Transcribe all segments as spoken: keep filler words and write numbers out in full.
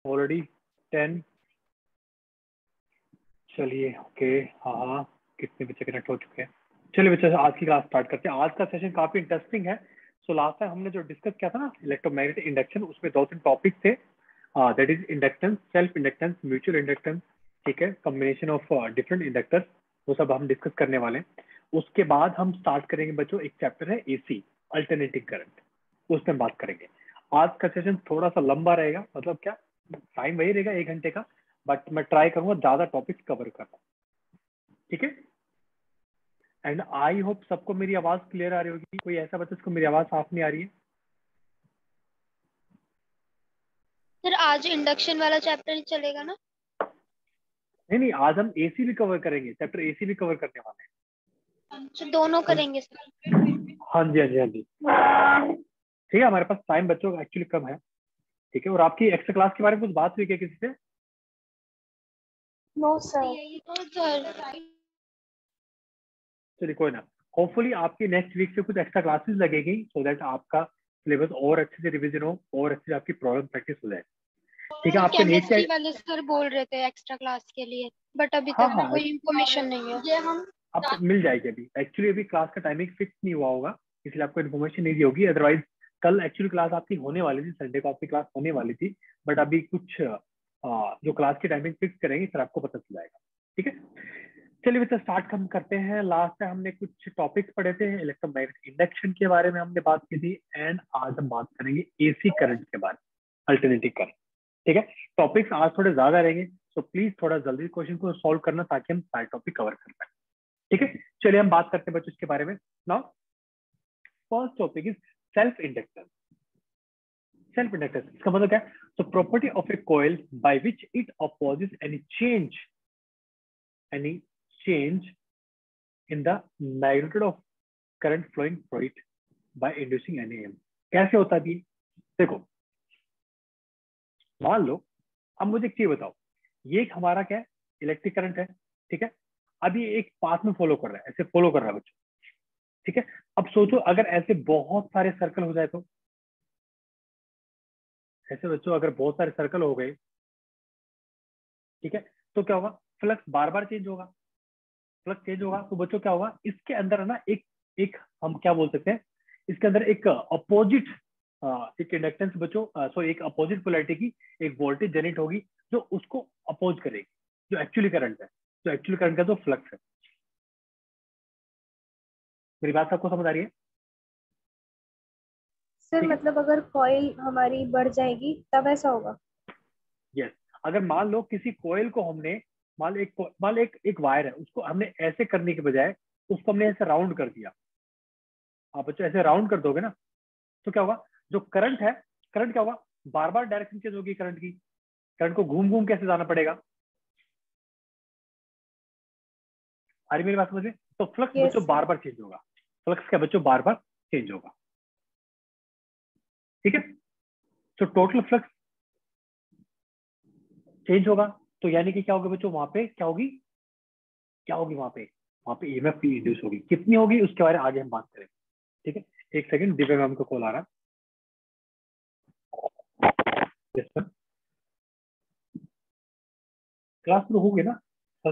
Already ten. चलिए okay, हाँ हाँ, कितने बच्चे कनेक्ट हो चुके हैं। चलिए बच्चे, आज की क्लास स्टार्ट करते हैं। आज का सेशन काफी इंटरेस्टिंग है। सो लास्ट टाइम हमने जो डिस्कस किया था ना इलेक्ट्रोमैग्नेटिक इंडक्शन, उसमें दो तीन टॉपिक थे। That is inductance, self inductance, mutual inductance, ठीक है, कॉम्बिनेशन ऑफ डिफरेंट इंडक्टर्स, वो सब हम डिस्कस करने वाले हैं। उसके बाद हम स्टार्ट करेंगे बच्चों, एक चैप्टर है एसी, अल्टरनेटिंग करंट, उस पर बात करेंगे। आज का सेशन थोड़ा सा लंबा रहेगा, मतलब क्या, टाइम वही रहेगा एक घंटे का, बट मैं ट्राई करूंगा ज्यादा टॉपिक्स कवर करना, ठीक है। एंड आई होप सबको मेरी आवाज क्लियर आ रही होगी। कोई ऐसा बच्चा जिसको मेरी आवाज साफ नहीं आ रही है? सर आज इंडक्शन वाला चैप्टर ही चलेगा ना? नहीं नहीं, आज हम एसी भी कवर करेंगे, चैप्टर एसी भी कवर करने वाले अच्छा, दोनों हैं। करेंगे सर? हाँ जी, हाँ जी, हाँ जी, ठीक है। हमारे पास टाइम बच्चों का एक्चुअली कम है, ठीक है। और आपकी एक्स्ट्रा क्लास के बारे में कुछ बात हुई क्या किसी से? No sir. तो सर चलिए कोई ना, होपफुली आपकी नेक्स्ट वीक से कुछ एक्स्ट्रा क्लासेस लगेगी, सो दैट आपका सिलेबस और अच्छे से रिवीजन हो और अच्छे से आपकी प्रॉब्लम प्रैक्टिस हो जाए, ठीक है। सर आपके नीचे, केमिस्ट्री वाले सर बोल रहे थे एक्स्ट्रा क्लास के लिए, बट अभी हाँ तक हाँ, कोई इन्फॉर्मेशन नहीं है। ये हम आपको मिल जाएगी। अभी एक्चुअली अभी क्लास का टाइमिंग फिक्स नहीं हुआ होगा, इसलिए आपको इन्फॉर्मेशन नहीं दी होगी। अदरवाइज कल एक्चुअली क्लास आपकी होने वाली थी, संडे को आपकी क्लास होने वाली थी, बट अभी कुछ आ, जो क्लास की टाइमिंग फिक्स करेंगे फिर आपको पता चल जाएगा, ठीक है। चलिए बच्चा, स्टार्ट हम करते हैं। लास्ट टाइम हमने कुछ टॉपिक्स पढ़े थे, इलेक्ट्रोमैग्नेटिक इंडक्शन के बारे में हमने बात की थी, एंड आज हम बात करेंगे एसी करंट के बारे में, अल्टरनेटिव करंट, ठीक है। टॉपिक्स आज थोड़े ज्यादा रहेंगे, सो प्लीज थोड़ा जल्दी क्वेश्चन को सॉल्व करना ताकि हम सारे टॉपिक कवर कर पाए, ठीक है। चलिए हम बात करते हैं बच्चों इसके बारे में। Now first topic is self inductance. Self inductance इसका मतलब क्या है? So property of a coil by which it opposes any change, any change in the magnitude of current flowing through it by inducing any EMF. कैसे होता है ये? देखो, मान लो, अब मुझे एक चीज बताओ, ये एक हमारा क्या है, इलेक्ट्रिक करंट है, ठीक है। अब ये एक पाथ में फॉलो कर रहा है, ऐसे फॉलो कर रहा है बच्चों, ठीक है। अब सोचो अगर ऐसे बहुत सारे सर्कल हो जाए तो, ऐसे बच्चों अगर बहुत सारे सर्कल हो गए, ठीक है, तो क्या होगा? फ्लक्स बार बार चेंज होगा। फ्लक्स चेंज होगा तो बच्चों क्या होगा, इसके अंदर है ना एक, एक हम क्या बोल सकते हैं, इसके अंदर एक अपोजिट, एक इंडक्टेंस बच्चों, सो एक अपोजिट पोलैरिटी की एक वोल्टेज जनरेट होगी जो उसको अपोज करेगी, जो एक्चुअली करंट है, जो एक्चुअली करंट का जो फ्लक्स है। मेरी बात आपको समझ आ रही है? सर ठीक है, मतलब अगर कॉइल हमारी बढ़ जाएगी तब ऐसा होगा? यस। अगर मान लो किसी कोयल को हमने, मान लो एक मान लो एक एक वायर है, उसको हमने ऐसे करने के बजाय उसको हमने ऐसे राउंड कर दिया। आप बच्चों ऐसे राउंड कर दोगे ना, तो क्या होगा, जो करंट है, करंट क्या होगा, बार बार डायरेक्शन चेंज होगी करंट की। करंट को घूम घूम कैसे जाना पड़ेगा? अरे मेरी बात समझे, तो फ्लक्स यस बच्चों सर। बार बार चेंज होगा। फ्लक्स क्या बच्चों, बार बार चेंज होगा, ठीक है। तो टोटल फ्लक्स चेंज होगा, तो यानी कि क्या होगा बच्चों, वहां पे क्या होगी, क्या होगी वहां पे, वहां पे ईएमएफ की इंड्यूस होगी। कितनी होगी उसके बारे में आगे हम बात करेंगे, ठीक है। एक सेकंड, दिव्या मैम को कॉल आ रहा है। क्लास शुरू हो गई ना?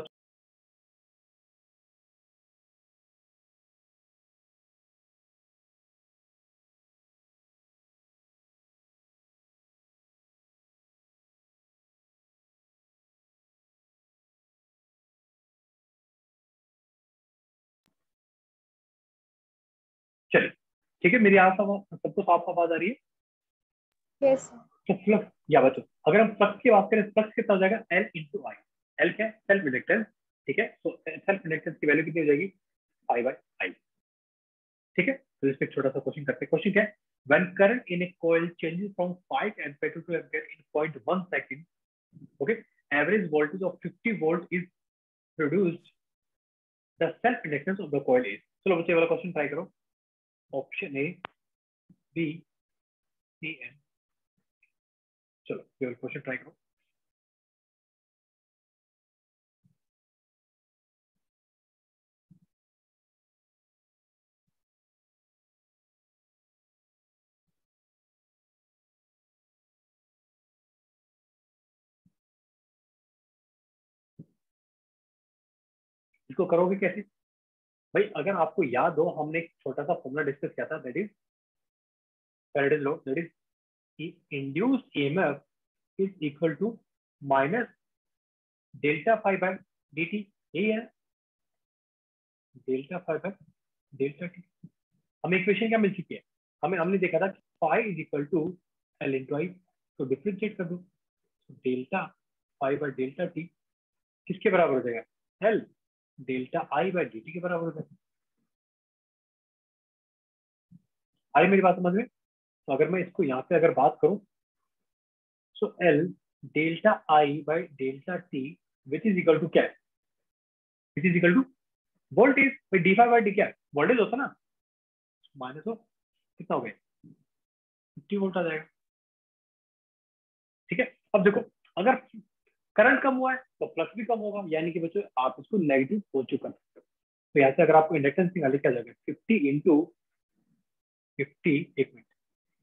चलिए, ठीक है। मेरी आवाज सबको साफ आवाज आ रही है? Yes sir. तो फ्लक्स या बच्चों, अगर हम फ्लक्स की बात करें, फ्लक्स कितना हो जाएगा, एल इंटू आई। एल क्या है, सेल्फ इंडक्टेंस, ठीक है। तो सेल्फ इंडक्टेंस की वैल्यू कितनी हो जाएगी, फाइव बाई आई, ठीक है। तो इस पे एक छोटा सा क्वेश्चन करते हैं। क्वेश्चन क्या है, when current in a coil changes from five ampere to two ampere in point one second, okay, average voltage of fifty volt is produced, the self inductance of the coil is. चलो बच्चे वाला question try करो। Option A, B, C and, चलो ये question try करो। इसको करोगे कैसे भाई? अगर आपको याद हो, हमने एक छोटा सा फॉर्मूला डिस्कस किया था, that is Faraday's law, that is कि induced EMF is equal to minus delta phi by D T. यही है delta phi by delta T. हमें इक्वेशन क्या मिल चुकी है? हमें हमने देखा था कि phi is equal to L into I, तो डिफ्रेंशिएट कर दो, delta phi by delta T किसके बराबर हो जाएगा? L delta I by D T के बराबर हो जाएगा। आई मेरी बात समझ में? तो अगर मैं इसको यहाँ पे अगर बात करूं, so L delta I by delta T which is equal to क्या है? Which is equal to voltage by D phi by D क्या है? वोल्टेज होता ना, माइनस हो कितना हो गया? फिफ्टी वोल्ट आ जाएगा। ठीक है, अब देखो अगर करंट कम हुआ है तो प्लस भी कम होगा, यानी कि बच्चों आप इसको नेगेटिव पॉजिटिव कर सकते हो। तो यहाँ से अगर आपको इंडक्टेंस निकाले क्या जाएगा? फिफ्टी इंटू फिफ्टी, एक मिनट,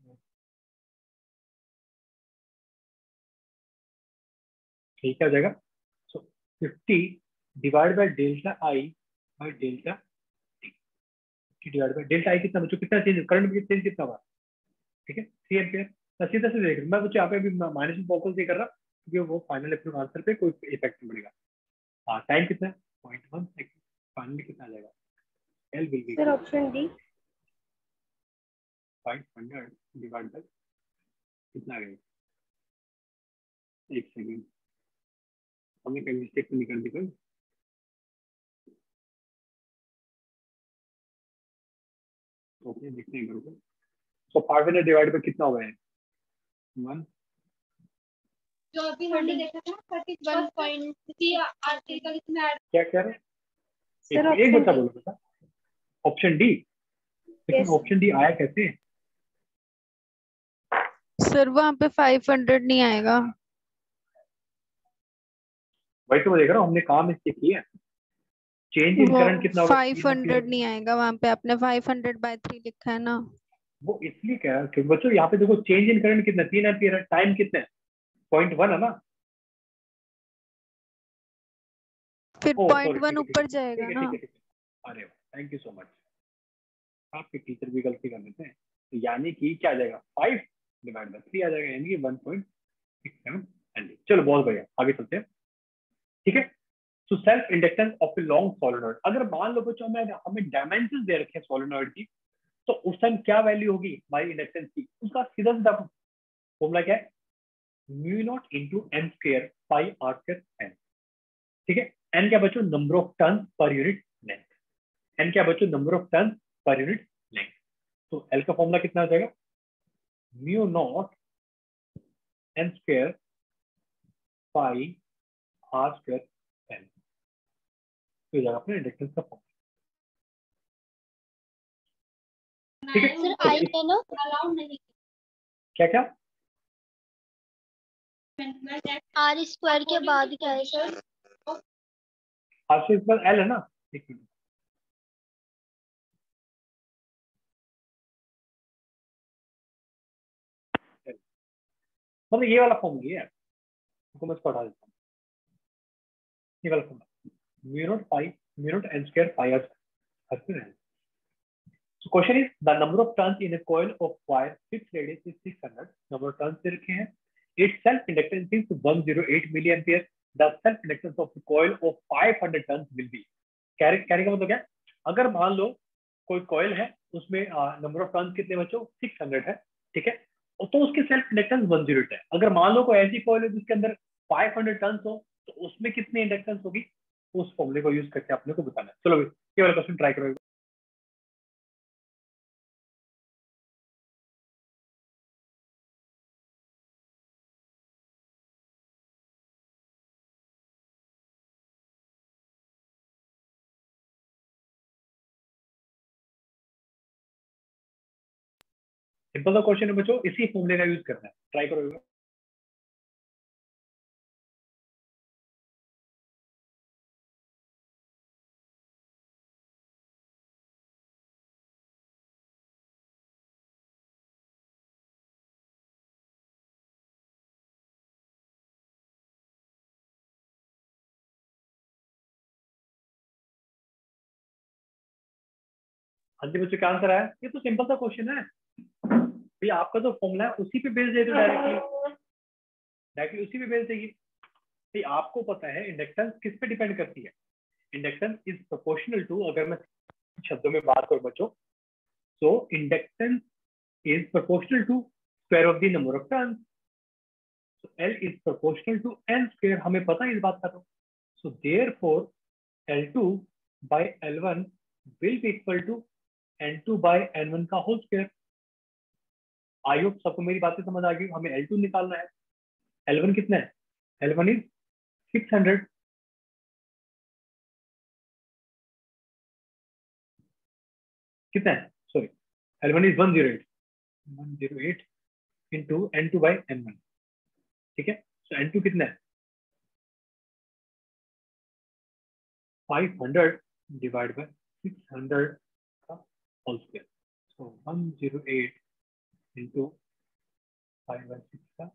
ठीक है, हो जाएगा। So fifty divide by delta I by delta T divide by delta I कितना बच्चों? कितना चेंज करंट में चेंज कितना हुआ? ठीक है, थ्री एम्पियर। तो सीधा से देख मैं बच्चों यहाँ पे भी माइनस में फोकस नहीं कर रहा क्योंकि वो फाइनल अपने आंसर पे कोई इफेक्ट नहीं पड़ेगा। हाँ, टाइम कितना है? Point one second. फाइनली कितना आ जाएगा? L will be sir option D. Five hundred divide by कितना आ गया? एक सेकंड, हमने कहीं मिस्टेक तो नहीं कर दी कोई? ओके, देखते हैं करो। So five hundred divide by कितना हो गया है? वन, जो अभी हमने देखा था थर्टी वन पॉइंट आर्टिकल में ऐड। क्या कह रहे हैं? एक, सर एक ऑप्शन बच्चा डी। बोलो बेटा, ऑप्शन डी। लेकिन यस ऑप्शन डी आया कैसे? सर वहां पे फाइव हंड्रेड नहीं आएगा। वही तो मैं देख रहा हूँ, हमने काम इससे किया। चेंज इन वो करंट कितना होगा? फाइव तीन एम्पियर। हंड्रेड नहीं आएगा, वहां पे आपने फाइव हंड्रेड बाय थ्री लिखा है ना। वो इसलिए कह रहा हूँ क्योंकि बच्चों यहाँ पे देखो चेंज इन करंट कितना? तीन एम्पियर है। टाइम कितना है? पॉइंट वन है ना? फिर ओ पॉइंट सॉरी, वन ठीक है ठीक है ऊपर ठीक जाएगा है ना। ठीक है ठीक है। अरे थैंक यू सो मच, आपके टीचर भी गलती कर देते हैं। तो यानी कि क्या आ जाएगा? फाइव डिवाइड बाय थ्री आ जाएगा, यानी कि वन पॉइंट सिक्स सेवन एनडी। चलो बहुत बढ़िया, आगे चलते हैं। ठीक है, तो self inductance of a long solenoid. अगर मान लो बच्चों में हमें डायमेंशन दे रखे हैं सोलेनॉइड की, तो उस टाइम क्या वैल्यू होगी हमारी इंडक्टेंस की? उसका सीधा सीधा फॉर्मूला क्या है? Mu naught into N square pi R square N. ठीक है, एन क्या बच्चों? Number of turn per unit length. N क्या बच्चों? Number of turn per unit length. तो एल का फॉर्मूला कितना हो जाएगा? Mu naught N square pi R square N. तो जाएगा अपने इंडक्टेंस का फॉर्मूला। ठीक है, सर चलो आई इस- है ना अलाउड नहीं। क्या क्या? आर स्क्वायर के बाद क्या है सर? आर से इस एल है ना? एक मिनट, मतलब ये वाला फॉर्मूला है, इसको मैं इसको हटा देता हूँ। ये वाला formula mu naught pi mu naught N square pi R square N. So question is the number of turns in a coil of wire fixed radius is six hundred. Number of turns दे रखे हैं। Its self inductance is one hundred eight milliampere. The self inductance of the coil of five hundred turns will be। कहने कहने का मतलब क्या? अगर मान लो कोई कॉइल है, उसमें नंबर ऑफ टर्न्स कितने बच्चों? सिक्स हंड्रेड है। ठीक है, और तो उसकी self inductance one zero eight है। अगर मान लो कोई ऐसी कॉइल है जिसके अंदर फाइव हंड्रेड टर्न्स हो, तो उसमें कितनी इंडक्टेंस होगी? उस फॉर्मूले को यूज करके अपने को बताना है। चलो ये वाला क्वेश्चन ट्राई करो। सिंपल सा क्वेश्चन है बच्चों, इसी फॉर्मूले का यूज करना है। ट्राई करो। हाँ जी बच्चों, क्या आंसर आया? ये तो सिंपल सा क्वेश्चन है भैया, आपका जो फॉर्मूला है उसी पे बेस दे दो डायरेक्टली, डायरेक्टली उसी पे बेस देगी। भाई आपको पता है इंडक्टेंस किस पे डिपेंड करती है? इंडक्टेंस इज प्रोपोर्शनल टू, अगर मैं शब्दों में बात करूं बच्चों, so inductance is proportional to square of the number of turns. So L is proportional to n square, हमें पता है इस बात का। तो so therefore L two by L one will be equal to N two by N one का whole square. I hope सबको मेरी बातें समझ आ गई। हमें L two निकालना है, L one कितना है? L one is six hundred, कितना है? Sorry, L one is one hundred eight, one hundred eight into N two by N one, ठीक है। so N two कितना है? five hundred divided by six hundred का whole square, so one hundred eight into five by six का,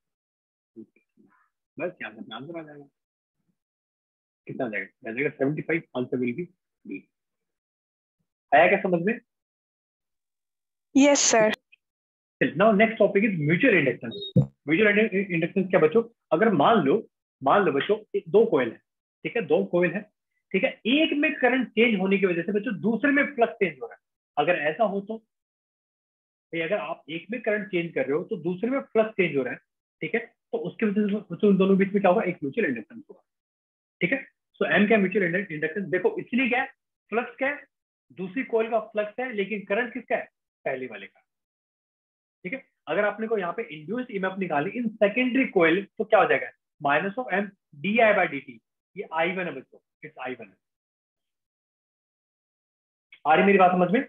बस यहाँ से answer आ जाएगा। कितना आ जाएगा? आ जाएगा seventy-five, answer will B B. आया क्या समझ में? Yes, sir. Now next topic is mutual inductance. Mutual inductance क्या बच्चों? अगर मान लो मान लो बच्चों दो कॉइल है, ठीक है, दो कॉइल है, ठीक है, एक में करंट चेंज होने की वजह से बच्चों दूसरे में फ्लक्स चेंज हो रहा है। अगर ऐसा हो तो भाई, अगर आप एक में करंट चेंज कर रहे हो तो दूसरे में फ्लक्स चेंज हो रहा है, ठीक है, तो उसके वजह से बच्चों उन दोनों बीच में क्या होगा? एक म्यूचुअल इंडक्टेंस होगा, ठीक है। सो एम क्या? Mutual inductance. देखो इसलिए क्या है, फ्लक्स क्या है? दूसरी कॉइल का फ्लक्स है, लेकिन करंट किसका है? पहली वाले का, ठीक है। अगर आपने को यहाँ पे इंड्यूस्ड ईएमएफ निकाली इन सेकेंडरी कॉइल तो क्या हो जाएगा? Minus of M D I by D T. ये आई वन है बच्चों, इट्स आई वन है। आ रही मेरी बात समझ में?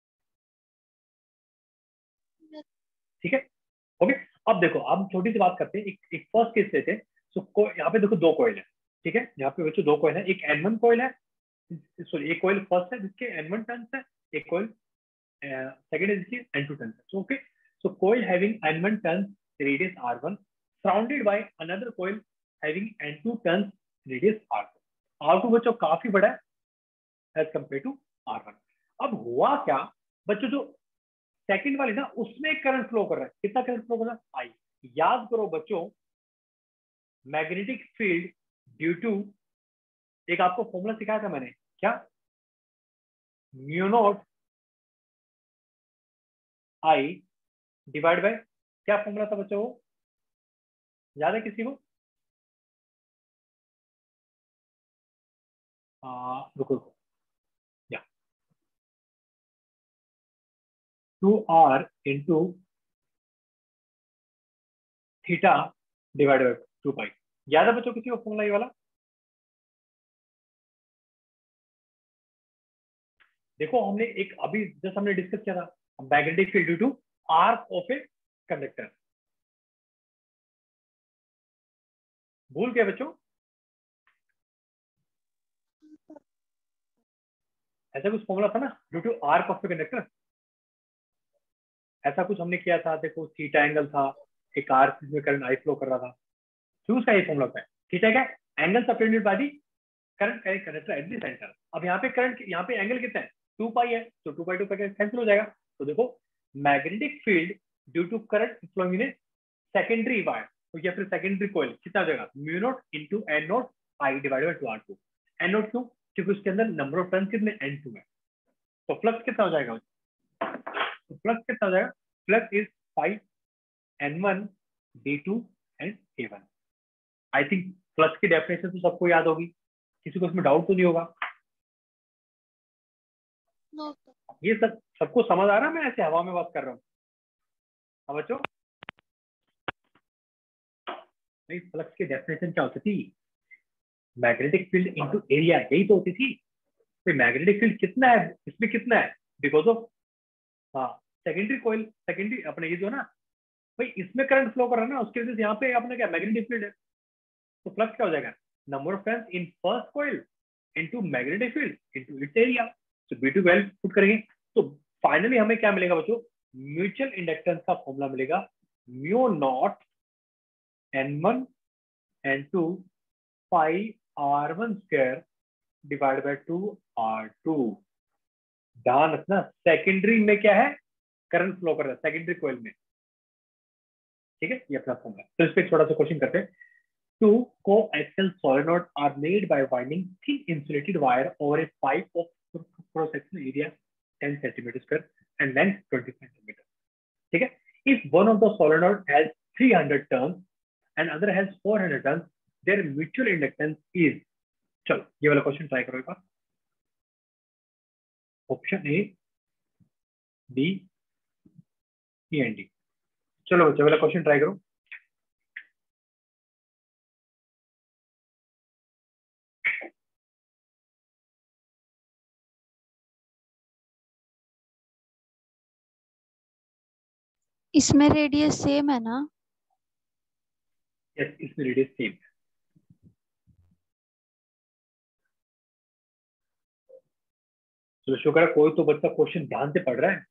ठीक है, ओके। अब देखो, अब छोटी सी बात करते हैं, एक, एक फर्स्ट केस लेते हैं। सो यहाँ पे देखो दो कॉइल है, ठीक है, यहाँ पे बच्चों दो कॉइल है। एक एन वन कॉइल है, सॉरी एक कॉइल फर्स्ट है जिसके एन वन टर्न्स है, एक कॉइल सेकंड है जिसकी एन टू टर्न्स है। So okay, so coil having N one turns radius R one surrounded by another coil having N two turns radius R two. R two बच्चों काफी बड़ा है as compared to R one। अब हुआ क्या बच्चों, जो सेकंड वाली ना उसमें करंट फ्लो कर रहा है। कितना करंट फ्लो कर रहा है? I। याद करो बच्चों, मैग्नेटिक फील्ड ड्यू टू, एक आपको फॉर्मूला सिखाया था मैंने, क्या? Mu naught I divide by, क्या फॉर्मूला था बच्चों? वो याद है किसी को? आ, रुको रुको, या two R into theta divide by two pi. याद है बच्चों किसी को फॉर्मूला ये वाला? देखो हमने एक अभी जस्ट हमने डिस्कस किया था, magnetic field due to arc of a conductor. भूल गए बच्चों? ऐसा कुछ फॉर्मूला था ना, due to arc of a conductor, ऐसा कुछ हमने किया था। देखो थीटा एंगल था, एक आर्क में करंट आई फ्लो कर रहा था, तो उसका ये फॉर्मूला था। थीटा क्या? Angle subtended by the current conductor at the centre. अब यहाँ पे करंट, यहाँ पे एंगल कितना है? टू पाई है, तो two pi two pi cancel हो जाएगा। तो देखो magnetic field due to current flowing in a secondary wire, तो या फिर सेकेंडरी कॉइल कितना हो जाएगा? Mu naught into N naught I divided by two R two. N naught क्यों? क्योंकि उसके अंदर नंबर ऑफ टर्न्स कितने? एन टू है। तो फ्लक्स कितना हो जाएगा? तो फ्लक्स कितना हो जाएगा? Flux is five N one D two and A one. I think flux की डेफिनेशन तो सबको याद होगी, किसी को इसमें डाउट तो नहीं होगा? नो ये सब सबको समझ आ रहा है? मैं ऐसे हवा में बात कर रहा हूँ। हाँ बच्चों, नहीं, फ्लक्स की डेफिनेशन क्या होती थी? मैग्नेटिक फील्ड इनटू एरिया, यही तो होती थी। तो मैग्नेटिक फील्ड कितना है इसमें? कितना है? बिकॉज ऑफ हाँ सेकेंडरी कॉइल, सेकेंडरी अपने ये जो ना भाई इसमें करंट फ्लो कर रहा है ना, उसके वजह से यहाँ पे अपने क्या मैग्नेटिक फील्ड है। तो फ्लक्स क्या हो जाएगा? Number of turns in first coil into magnetic field into its area. तो बी टू वेल पुट करेंगे तो फाइनली हमें क्या मिलेगा बच्चों? म्यूचुअल इंडक्टेंस का फॉर्मूला मिलेगा mu naught N one N two pi R one square divide by two R two. ध्यान रखना सेकेंडरी में क्या है, करंट फ्लो कर रहा है सेकेंडरी कॉइल में, ठीक है, ये अपना फॉर्मूला। तो इस पे छोटा सा क्वेश्चन करते हैं। Two coaxial solenoid are made by winding thin insulated wire over a pipe of cross sectional area ten centimetre square and length twenty centimetre, ठीक है। If one of the solenoid has three hundred turns and other has four hundred turns, their mutual inductance is, चलो ये वाला question try करो एक बार। Option A, B, C and D. चलो बच्चों वाला क्वेश्चन ट्राई करो। इसमें रेडियस सेम है ना? यस, इसमें रेडियस सेम है। चलो शुक्र है कोई तो बच्चा क्वेश्चन ध्यान से पढ़ रहा है।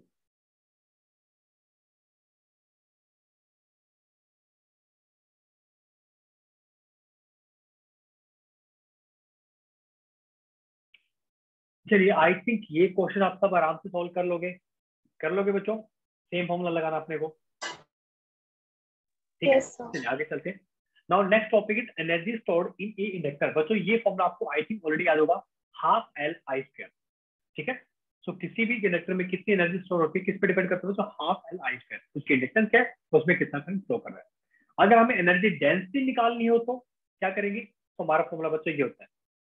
चलिए आई थिंक ये क्वेश्चन आप सब आराम से सॉल्व कर लोगे, कर लोगे बच्चों। सेम फॉर्मूला लगाना अपने को, ठीक है। Yes, sir. चलिए आगे चलते हैं। Now next topic is energy stored in a inductor. बच्चों ये फॉर्मूला आपको आई थिंक ऑलरेडी याद होगा, हाफ एल आई स्क्वायर, ठीक है। सो so, किसी भी इंडक्टर में कितनी एनर्जी स्टोर होती है किस पे डिपेंड करता है? तो हाफ एल आई स्क्वायर, उसकी इंडक्टेंस क्या है, उसमें कितना करंट फ्लो कर रहा है। अगर हमें एनर्जी डेंसिटी निकालनी हो तो क्या करेंगे? तो हमारा फॉर्मूला बच्चों ये होता है,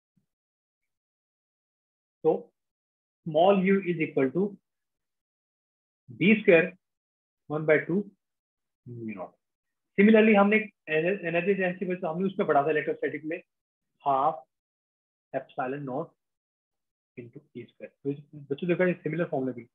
तो small u is equal to B square one by two mu naught. Similarly हमने एनर्जी डेंसिटी तो हमने उसमें पढ़ा था इलेक्ट्रोस्टैटिक में, half epsilon naught into E square. बच्चों देखा ये सिमिलर फॉर्मूला भी,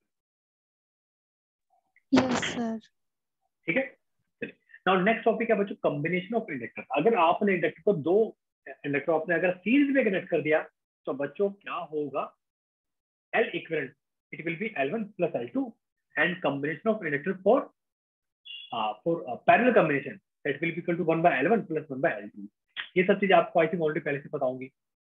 यस सर। ठीक है। चलिए नाउ नेक्स्ट टॉपिक है बच्चों कॉम्बिनेशन ऑफ इंडक्टर। अगर आपने इंडक्टर को दो इंडक्टर आपने अगर सीरीज में कनेक्ट कर दिया तो बच्चों क्या होगा? L equivalent it will be L one plus L two and combination of inductor for uh, for uh, parallel combination that will be equal to one by L one plus one by L two। ये सब चीजें आपको I think already पहले से पता होंगी,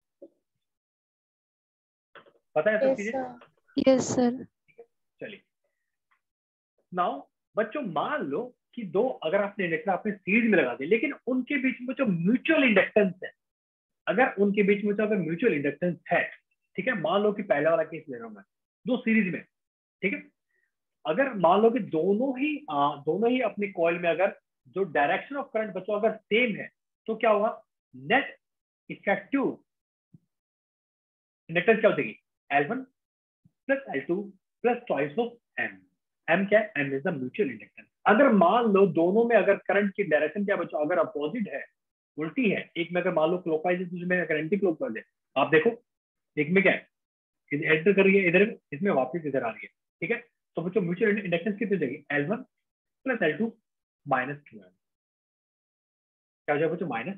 पता है सब Yes, चीजें? sir. Yes sir. चलिए नाउ बच्चों मान लो कि दो अगर आपने इंडक्टर आपने सीरीज में लगा दिए लेकिन उनके बीच में जो म्यूचुअल इंडक्टेंस है, अगर उनके बीच में जो अगर म्यूचुअल इंडक्टेंस है, ठीक है, मान लो कि पहला वाला केस ले रहा हूं मैं, दो सीरीज में, ठीक है। अगर मान लो कि दोनों ही आ, दोनों ही अपने कॉइल में अगर जो डायरेक्शन ऑफ करंट बच्चों अगर सेम है तो क्या होगा? नेट इफेक्टिव इंडक्टेंस क्या हो जाएगी? L one plus L two plus twice of M. M क्या है? M is the mutual inductance. अगर मान लो दोनों में अगर करंट की डायरेक्शन क्या बच्चों अगर अपोजिट है, उल्टी है, एक में अगर मान लो क्लॉकवाइज है दूसरे में अगर एंटी क्लॉकवाइज है, आप देखो एक में क्या है एंटर कर रही है इधर, इसमें वापस इधर आ रही है, ठीक है। तो बच्चों म्यूचुअल इंडक्टेंस कितनी हो जाएगी? L one plus L two minus two M. क्या हो जाएगा बच्चों? माइनस,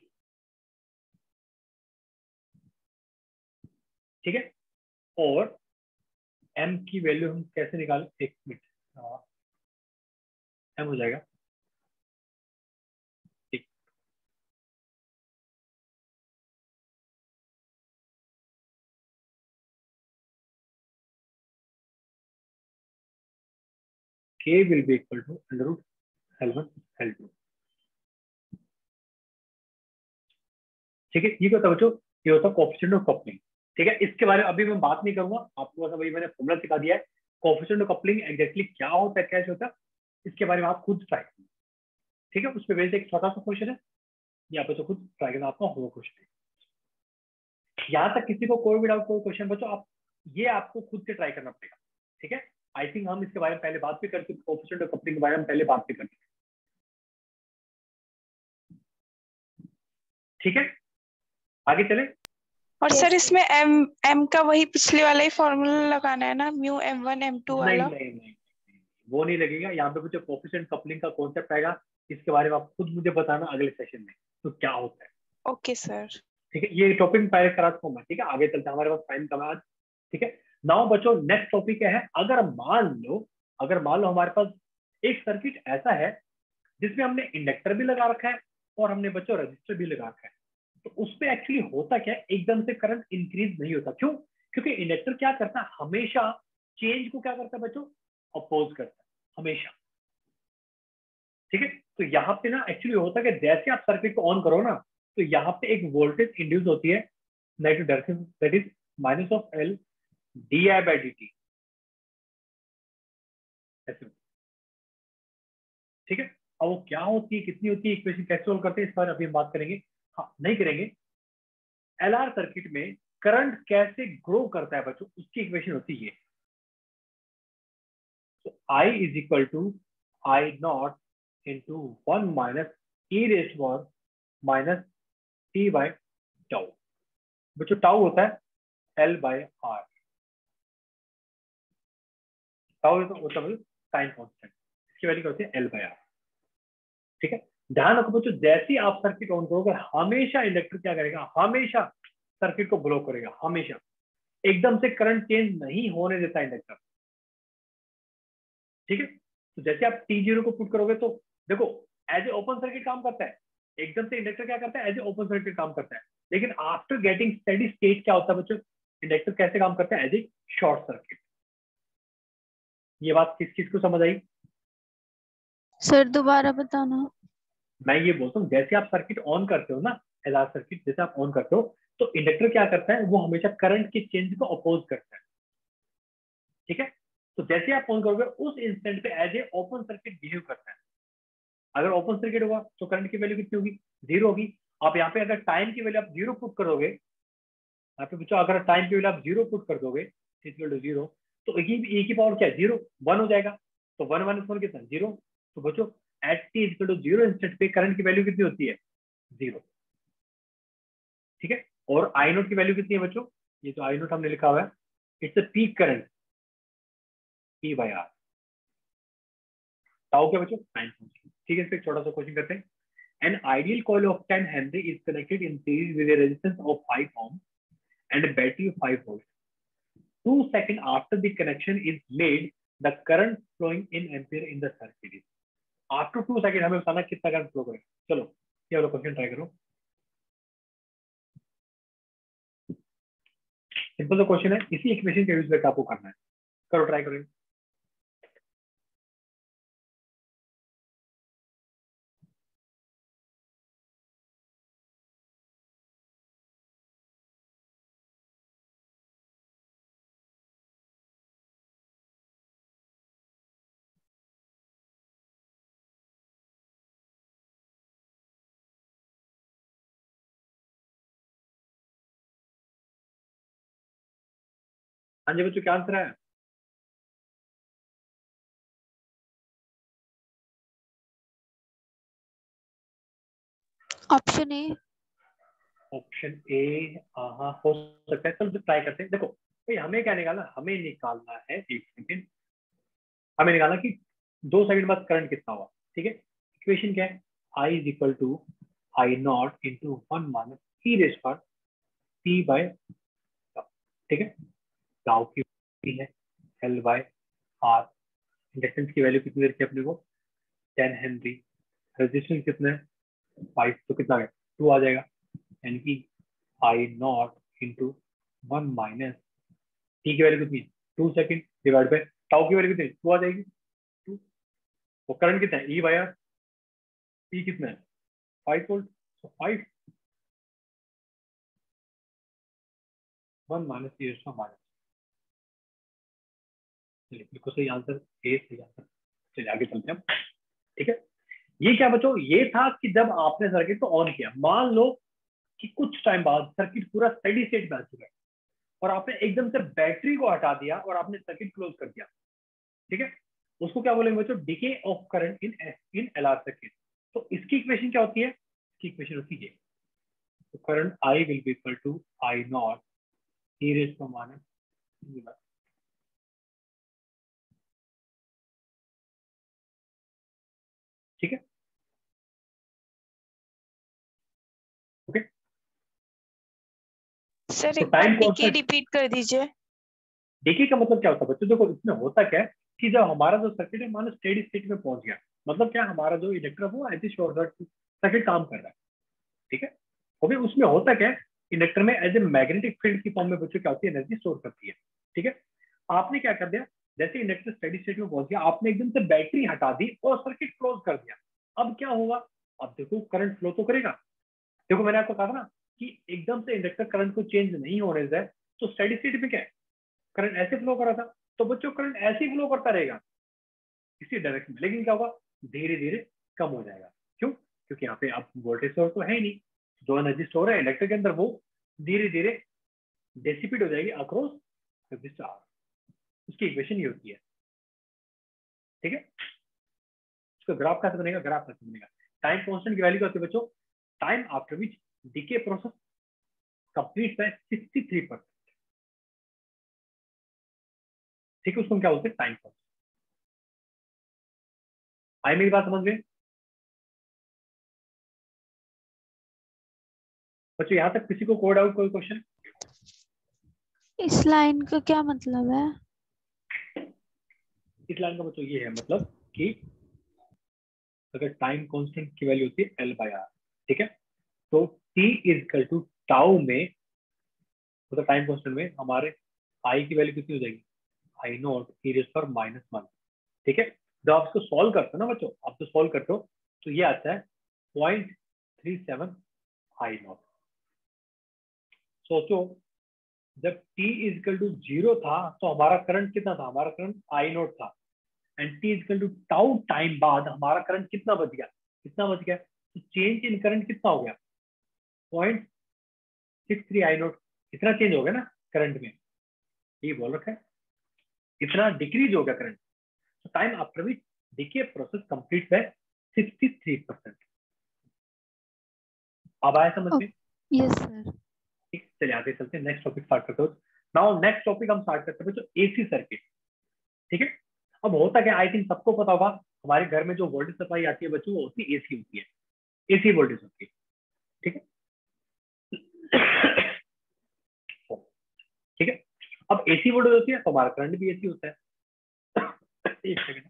ठीक है। और एम की वैल्यू हम कैसे निकालें? एक मिनट, एम हो जाएगा ठीक, K will be equal to under root L one L two, ठीक है। ये क्या होता है बच्चों? ये होता है कोएफिशिएंट ऑफ कपलिंग, ठीक है। इसके बारे में अभी मैं बात नहीं करूंगा, आपको बस अभी मैंने फॉर्मूला सिखा दिया है। कोएफिशिएंट ऑफ कपलिंग एग्जैक्टली क्या होता है, कैसे होता है, इसके बारे में आप खुद ट्राई करें, ठीक है। उसमें वैसे एक छोटा सा क्वेश्चन है, यहाँ पे तो खुद ट्राई करना आपका होगा क्वेश्चन है। यहाँ तक किसी को कोई भी डाउट कोई क्वेश्चन बच्चों आप ये आपको खुद से ट्राई करना पड़ेगा, ठीक है। आई थिंक हम इसके बारे में पहले बात भी कर चुके, कोएफिशिएंट ऑफ कपलिंग के बारे में पहले बात भी कर चुके, ठीक है। आगे चले। और Yes, सर sir. इसमें एम एम का वही पिछले वाला ही फॉर्मूला लगाना है ना, mu M one M two नहीं वाला? नहीं नहीं वो नहीं लगेगा। यहाँ पे कुछ कोएफिशिएंट कपलिंग का कॉन्सेप्ट आएगा, इसके बारे में आप खुद मुझे बताना अगले सेशन में तो क्या होता है, ओके सर। ठीक है। ये टॉपिक पहले करा था मैं, ठीक है। आगे चलते हैं, हमारे पास टाइम कम है आज, ठीक है। नाउ बच्चों नेक्स्ट टॉपिक क्या है? अगर मान लो अगर मान लो हमारे पास एक सर्किट ऐसा है जिसमें हमने इंडक्टर भी लगा रखा है और हमने बच्चों रजिस्टर भी लगा रखा है, तो उस पर एक्चुअली होता क्या है? एकदम से करंट इंक्रीज नहीं होता। क्यों? क्योंकि इंडक्टर क्या करता है, हमेशा चेंज को क्या करता है बच्चों, अपोज करता है हमेशा। ठीक है, तो यहाँ पे ना एक्चुअली होता है कि जैसे आप सर्किट को ऑन करो ना, तो यहाँ पे एक वोल्टेज इंड्यूस होती है negative direction, that is minus of L D I by D T. ठीक है, अब वो क्या होती है, कितनी होती है, इक्वेशन कैसे सोल्व करते हैं, इस बार अभी हम बात करेंगे, हाँ नहीं करेंगे। एलआर सर्किट में करंट कैसे ग्रो करता है बच्चों, उसकी इक्वेशन होती है, तो I is equal to I naught into one minus E raise power minus T by tau. बच्चों टाउ होता है L बाय आर, टाउ होता है टाइम कांस्टेंट, इसकी वैल्यू क्या होती है L बाय आर। ठीक है, ध्यान रखो बच्चों, जैसे ही आप सर्किट ऑन करोगे हमेशा इंडक्टर क्या करेगा, हमेशा सर्किट को ब्लॉक करेगा, हमेशा एकदम से करंट चेंज नहीं होने देता इंडक्टर। ठीक है, तो जैसे आप टी जीरो को पुट करोगे तो देखो एज ए ओपन सर्किट काम करता है, एकदम से इंडक्टर क्या करता है, एज ए ओपन सर्किट काम करता है। लेकिन आफ्टर गेटिंग स्टेडी स्टेट क्या होता है बच्चों, इंडक्टर कैसे काम करता है, एज ए शॉर्ट सर्किट। ये बात किस किस को समझ आई? सर दोबारा बताना। मैं ये बोलता हूँ जैसे आप सर्किट ऑन करते हो ना, एलआर सर्किट जैसे आप ऑन करते हो, तो इंडक्टर क्या करता है, वो हमेशा करंट के चेंज को अपोज करता है। ठीक है, तो जैसे आप ऑन करोगे उस इंस्टेंट पे as a open circuit behave करता है। अगर ओपन सर्किट होगा तो करंट की वैल्यू कितनी होगी, जीरो होगी। आप यहाँ पे अगर टाइम की वैल्यू आप जीरो पुट कर दोगे, यहाँ पे पूछो अगर टाइम की वैल्यू आप जीरो पुट कर दोगे इक्वल टू जीरो, तो ए की, की पावर क्या है, जीरो, वन हो जाएगा। तो वन माइनस वन कितना, जीरो। तो बच्चों at T equal to zero instant पे करंट की वैल्यू कितनी होती है, जीरो। ठीक है, और आई नोट की वैल्यू कितनी है बच्चों, ये जो आई नोट हमने लिखा हुआ है, it's a peak current P by R. Tau क्या बच्चों, टाइम कांस्टेंट। ठीक है, इस पे छोटा सा क्वेश्चन करते हैं। An ideal coil of ten Henry is connected in series with a resistance of five ohm and a battery of five volts. Two seconds after the connection is made, the current flowing in ampere in the circuit is. After two seconds हमें बताना कितना current flow करेगा। चलो ये वाला question try करो। Simple सा question है, इसी इक्वेशन के यूज करके आपको करना है। करो, ट्राई करो। हाँ जी बच्चों, क्या आंसर है? Option A. ऑप्शन ए, हाँ हो सकता है। चलो ट्राई करते हैं। देखो भाई हमें क्या निकालना, हमें निकालना है एक सेकेंड, हमें निकालना कि दो सेकंड बाद करंट कितना हुआ। ठीक है, इक्वेशन क्या है, I is equal to I naught into one minus E raise पर टी बाय। ठीक है, टाउ की है एल बाय आर। इंडक्टेंस की वैल्यू कितनी रखी है अपने को, टेन हेनरी। रेजिस्टेंस कितना है, फाइव, तो कितना है, टू आ जाएगा। यानी कि I naught into one minus T की वैल्यू कितनी है, two second divide by tau की वैल्यू कितनी है, टू आ जाएगी, टू। वो करंट कितना है, ई बाय आर। ई कितना है, फाइव वोल्ट, तो five one minus E raise to minus. चलिए बिल्कुल सही आंसर, ए सही आंसर। चलिए आगे चलते हैं। ठीक है, ये क्या बच्चों, ये था कि जब आपने सर्किट को ऑन किया, मान लो कि कुछ टाइम बाद सर्किट पूरा स्टेडी स्टेट में आ चुका है और आपने एकदम से बैटरी को हटा दिया और आपने सर्किट क्लोज कर दिया। ठीक है, उसको क्या बोलेंगे बच्चों, decay of current in in LR circuit. तो इसकी इक्वेशन क्या होती है, इसकी इक्वेशन होती है, तो current I will be equal to I naught E raise to minus. ठीक है, ओके। सर तो एक बार टाइम डीके कांस्टेंट, रिपीट कर दीजिए। डीके का मतलब क्या होता है बच्चों, देखो इसमें होता क्या है कि जब हमारा जो सर्किट है मानो स्टेडी स्टेट में पहुंच गया, मतलब क्या, हमारा जो इंडक्टर वो ऐसे शॉर्ट सर्किट काम कर रहा है। ठीक है, अभी उसमें होता क्या है, इंडक्टर में एज ए मैग्नेटिक फील्ड की फॉर्म में बच्चों क्या होती है, एनर्जी स्टोर करती है। ठीक है, आपने क्या कर दिया, जैसे इंडक्टर स्टेडी स्टेट में पहुंच गया, आपने एकदम से बैटरी हटा दी और सर्किट क्लोज कर दिया। अब क्या होगा, अब देखो करंट फ्लो तो करेगा। देखो मैंने आपको कहा था ना कि एकदम से इंडक्टर करंट को चेंज नहीं होने से, तो स्टेडी स्टेट में क्या है, करंट ऐसे फ्लो कर रहा था, तो बच्चों करंट ऐसे ही फ्लो करता रहेगा इसी डायरेक्शन में, लेकिन क्या होगा, धीरे धीरे कम हो जाएगा। क्यों, क्योंकि यहाँ पे अब वोल्टेज सोर्स तो है ही नहीं, जो एनर्जी स्टोर है इंडक्टर के अंदर वो धीरे धीरे डेसिपेट हो जाएगी अक्रॉस रजिस्टर आर। उसकी इक्वेशन ये होती है। ठीक है, इसका ग्राफ कैसे बनेगा, ग्राफ कैसे बनेगा, टाइम कांस्टेंट की वैल्यू क्या होती है बच्चों, time after which decay process complete by sixty three percent. ठीक है, उसको हम क्या बोलते हैं, टाइम कांस्टेंट। आई मेरी बात समझ गए बच्चों, यहां तक किसी को कोड आउट कोई क्वेश्चन? इस लाइन का क्या मतलब है? इस लाइन का मतलब ये है, मतलब कि अगर टाइम कांस्टेंट की वैल्यू होती है एल बाय आर, ठीक है, तो T is equal to tau में, मतलब टाइम कांस्टेंट में हमारे आई की वैल्यू कितनी हो जाएगी, आई नॉट ई रेज़ पर माइनस वन। ठीक है, जब आप इसको सॉल्व करते हो ना बच्चों, आप तो सॉल्व करते हो तो ये आता है point three seven I naught. सोचो जब t is equal to zero था तो हमारा करंट कितना था, हमारा करंट आई नॉट था, and t is equal to tau time बाद हमारा करंट कितना बच गया, कितना बच गया, तो चेंज इन करंट कितना हो गया, point six three I naught. इतना चेंज हो गया ना करंट में, ये बोल रखा है, इतना डिक्रीज हो गया करंट। तो time after which decay process complete है सिक्सटी थ्री परसेंट। अब आया समझ में? Yes sir. ठीक, चलिए आगे चलते हैं, नेक्स्ट टॉपिक स्टार्ट करते हो। नाउ नेक्स्ट टॉपिक हम स्टार्ट करते हैं बच्चों, एसी सर्किट। ठीक है, अब होता क्या, आई थिंक सबको पता होगा, हमारे घर में जो वोल्टेज सप्लाई आती है बच्चों वो होती है एसी होती है, एसी वोल्टेज होती है। ठीक है ठीक है, अब एसी वोल्टेज होती है तो हमारा करंट भी एसी होता है। एक सेकंड,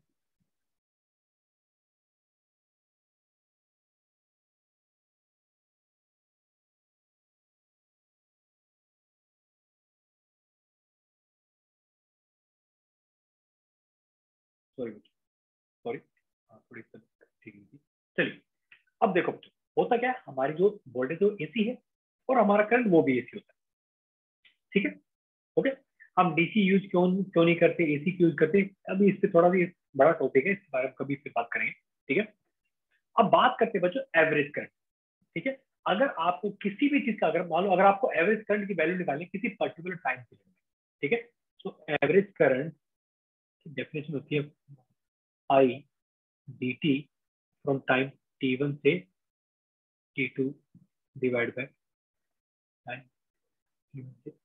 सॉरी सॉरी थोड़ी ठीक है। चलिए अब देखो बच्चों, होता क्या है, हमारी जो वोल्टेज जो एसी है और हमारा करंट वो भी एसी होता है। ठीक है, ओके, हम डीसी यूज क्यों क्यों नहीं करते, एसी क्यों यूज करते, अभी इस पे थोड़ा भी बड़ा टॉपिक है, इस बारे में कभी फिर बात करेंगे। ठीक है, अब बात करते हैं बच्चों एवरेज करंट। ठीक है, अगर आपको किसी भी चीज का, अगर मान लो अगर आपको एवरेज करंट की वैल्यू निकालनी किसी पर्टिकुलर टाइम पीरियड में, ठीक है, तो एवरेज करंट की डेफिनेशन होती है I D T from time T one से T two divide by time T one से,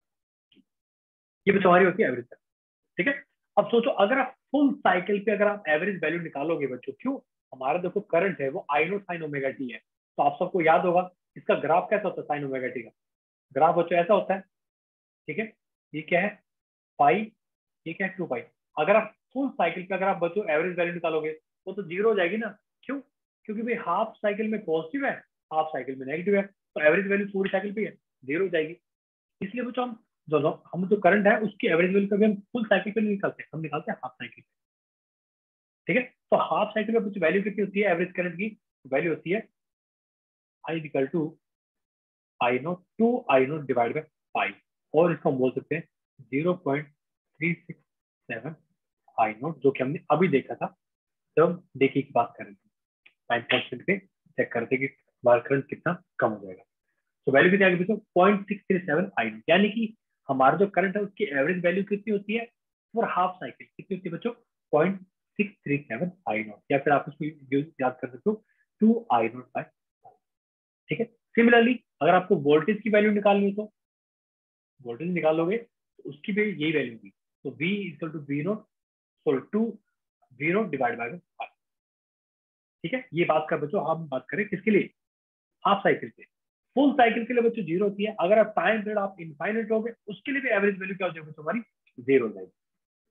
ये भी तुम्हारी होती है एवरेज करंट। ठीक है, अब सोचो अगर आप फुल साइकिल पे अगर आप एवरेज वैल्यू निकालोगे बच्चों, क्यों, हमारा देखो करंट है वो I naught sine omega T है, तो आप सबको याद होगा इसका ग्राफ कैसा होता है, साइन ओमेगा टी का ग्राफ बच्चों ऐसा होता है। ठीक है, ये क्या है पाई, ये क्या है टू पाई। अगर आप फुल साइकिल पे अगर आप बच्चों एवरेज वैल्यू निकालोगे वो तो जीरो हो जाएगी ना, क्यों, क्योंकि भाई हाफ साइकिल में पॉजिटिव है, हाफ साइकिल में नेगेटिव है, तो एवरेज वैल्यू पूरी साइकिल पे है, जीरो हो जाएगी। इसलिए बच्चों हम जो हम जो करंट है उसकी एवरेज वैल्यू कभी हम फुल साइकिल पे नहीं निकालते, हम निकालते हैं हाफ साइकिल पे। ठीक है, तो हाफ साइकिल में कुछ वैल्यू कितनी होती है एवरेज करंट की, वैल्यू होती है I equal to I naught two I naught divide by pi, और इसको हम बोल सकते हैं zero point three six seven I naught, जो कि हमने अभी देखा था जब हम देखिए की बात कर रहे थे, टाइम कांस्टेंट पे चेक करते कि हमारा करंट कितना कम हो जाएगा। तो वैल्यू कितनी आगे बच्चों, point six three seven I naught, यानी कि हमारा जो करंट है उसकी एवरेज वैल्यू कितनी होती है फॉर हाफ साइकिल, कितनी होती है बच्चों, point six three seven I naught, या फिर आप उसको याद कर सकते हो टू आई नोट बाय। ठीक है, सिमिलरली अगर आपको वोल्टेज की वैल्यू निकालनी है तो वोल्टेज निकालोगे तो उसकी भी यही वैल्यू होगी, तो V equal to V naught sorry two V naught divide by five. ठीक है, ये बात कर बच्चों हम बात करें किसके लिए, हाफ साइकिल के। फुल साइकिल के लिए बच्चों जीरो होती है, अगर आप टाइम पीरियड आप इनफाइनाइट हो गए उसके लिए भी एवरेज वैल्यू क्या हो जाएगी बच्चों, हमारी जीरो हो जाएगी।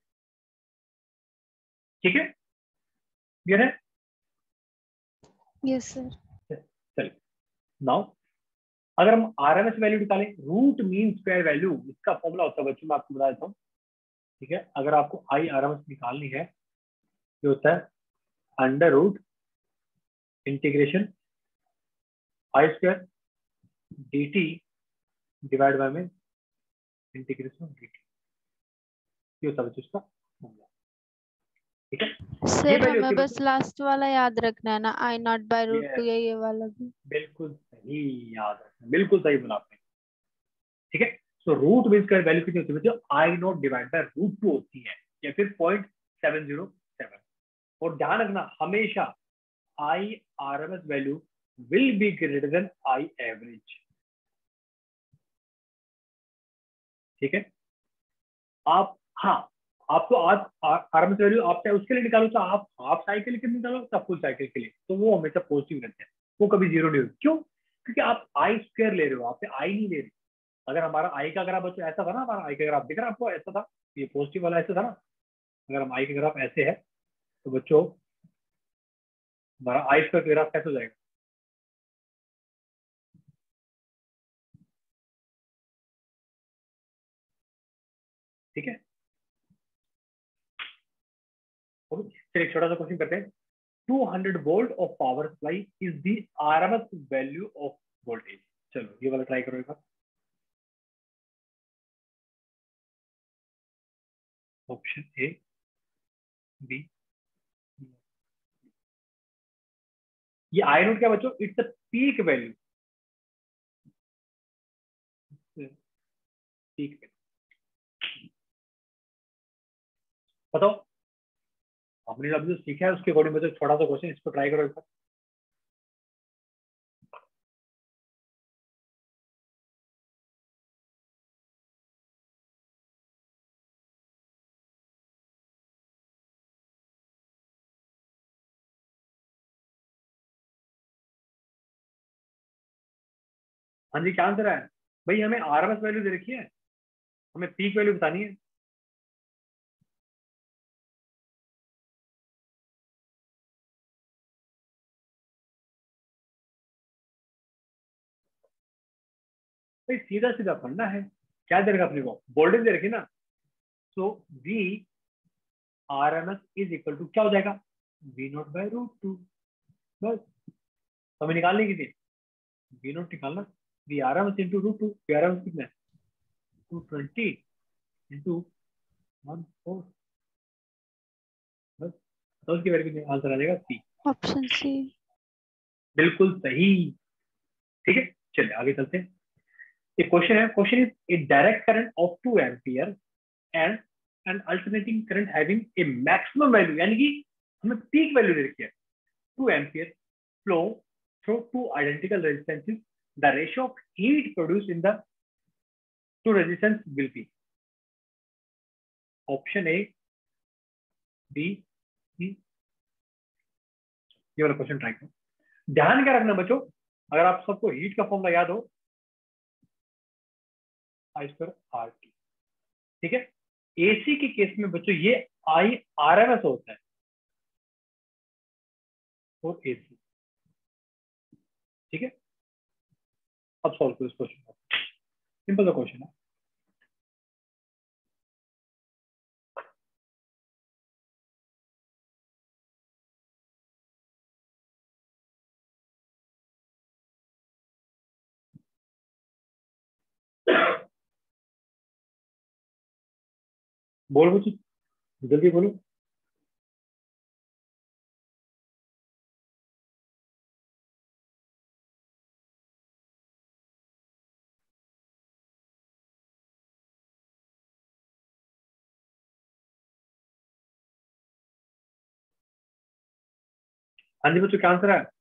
ठीक है, क्लियर है? Yes sir. चलिए नाउ अगर हम आरएमएस वैल्यू निकालें, रूट मीन स्क्वायर वैल्यू, इसका फॉर्मूला होता है बच्चों, मैं आपको बता देता हूँ, ठीक है। अगर आपको आई आरएमएस निकालनी है, ये होता है under root integration I square D T divide by में इंटीग्रेशन डी टी, ये होता है बच्चों इसका फॉर्मूला, ठीक है। ये सर वैल्यू हमें होती है बस लास्ट वाला याद रखना है ना, आई नॉट बाय रूट बच्चों, टू, या ये वाला भी। बिल्कुल सही याद रखना, बिल्कुल सही बोला आपने, ठीक है। So root mean square value कितनी होती है बच्चों, I naught divide by root two होती है, या फिर पॉइंट सेवन जीरो सेवन। और ध्यान रखना हमेशा I RMS value will be greater than I average, ठीक है। आप, हाँ, आपको आज आरएमएस वैल्यू आप चाहे उसके लिए निकालो, तो आप हाफ साइकिल के लिए निकालो या फुल साइकिल के लिए, तो वो हमेशा पॉजिटिव रहते हैं, वो कभी जीरो नहीं होती। क्यों? क्योंकि आप आई स्क्वायर ले रहे हो, आप आई नहीं ले रहे। अगर हमारा आई का ग्राफ बच्चों ऐसा था ना, हमारा आई का ग्राफ दिख रहा है आपको, ऐसा था, ये पॉजिटिव वाला ऐसा था ना, अगर हम आई का ग्राफ ऐसे है तो बच्चों हमारा आई स्क्वायर का ग्राफ कैसे हो जाएगा, ठीक है। चलिए एक छोटा सा क्वेश्चन करते हैं, two hundred volt of power supply is the RMS value of voltage. चलो ये वाला ट्राई करो एक बार, ऑप्शन ए बी। ये आई नोट क्या बच्चों, it's a peak value, peak value, बताओ हमने अभी जो सीखा है उसके अकॉर्डिंग बच्चों छोटा सा क्वेश्चन, इसको ट्राई करो एक बार। हाँ जी, क्या आंसर है भाई? हमें आरएमएस वैल्यू दे रखी है, हमें पीक वैल्यू बतानी है। भाई सीधा सीधा पढ़ना है, क्या दे रखा अपने को, बोल्डिंग दे रखी ना। So V R M S is equal to क्या हो जाएगा, V naught by root two, बस हमें निकालने की थी, वी नोट निकालना, V R M S into root two, V R M S कितना है two twenty into one four, बस तो उसकी वैल्यू कितनी, आंसर आ जाएगा सी, ऑप्शन सी। बिल्कुल सही, ठीक है। चलिए आगे चलते हैं। एक क्वेश्चन है, question is a direct current of two ampere and an alternating current having a maximum value, यानी कि हमें पीक वैल्यू दे रखी है, two ampere flow through two identical resistances, the ratio of heat produced in the two resistance will be option A, B, C। ये वाला question try करो, ध्यान क्या रखना बच्चों, अगर आप सबको हीट का फॉर्मूला याद हो, आई स्क्वायर आर टी, ठीक है। एसी के केस में बच्चों ये आई आर एम एस होता है और एसी, ठीक है। अब सॉल्व करो इस क्वेश्चन को, सिंपल सा क्वेश्चन है। बोलो बच्चों, जल्दी बोलो। हाँ जी बच्चों, क्या आंसर है?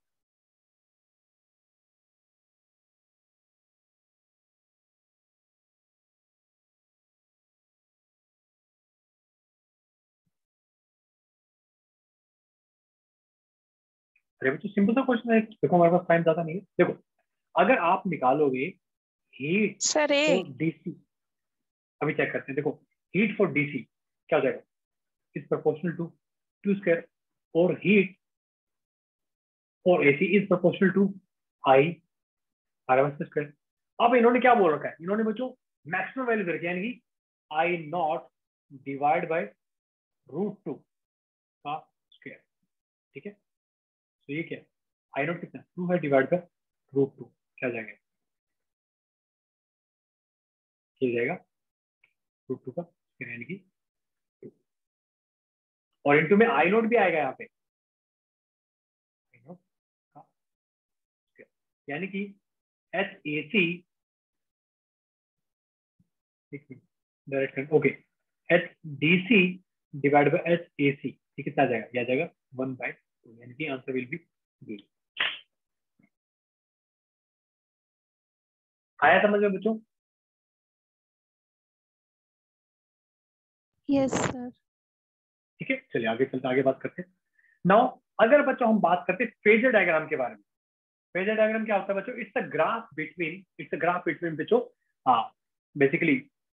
अरे बच्चों सिंपल सा क्वेश्चन है, देखो हमारे पास टाइम ज्यादा नहीं है। देखो अगर आप निकालोगे heat sir a. For DC, अभी चेक करते हैं, देखो हीट फॉर डीसी क्या हो जाएगा, is proportional to two square, और heat for AC is proportional to I R M S square. अब इन्होंने क्या बोल रखा है, इन्होंने बच्चों मैक्सिमम वैल्यू दे रखी है, यानी कि I naught divide by root two का स्क्वायर। ठीक है, तो ये क्या है, आई नॉट कितना टू है डिवाइड बाय रूट टू, क्या जाएगा, क्या जाएगा रूट टू का स्क्वायर, यानी कि और इनटू में आई नोट भी आएगा यहाँ पे, आई नोट का स्क्वायर, यानी कि H A C direct okay H D C divide by H A C, ये कितना आ जाएगा, यह आ जाएगा वन बाय टू, यानी कि आंसर विल बी बी। आया समझ में बच्चों? Yes sir. ठीक है, चलिए आगे चलते आगे बात करते हैं। नाउ अगर बच्चों हम बात करते हैं फेजर डायग्राम के बारे में। फेजर डायग्राम क्या होता है बच्चों, it's a graph between it's a graph between बच्चों हाँ basically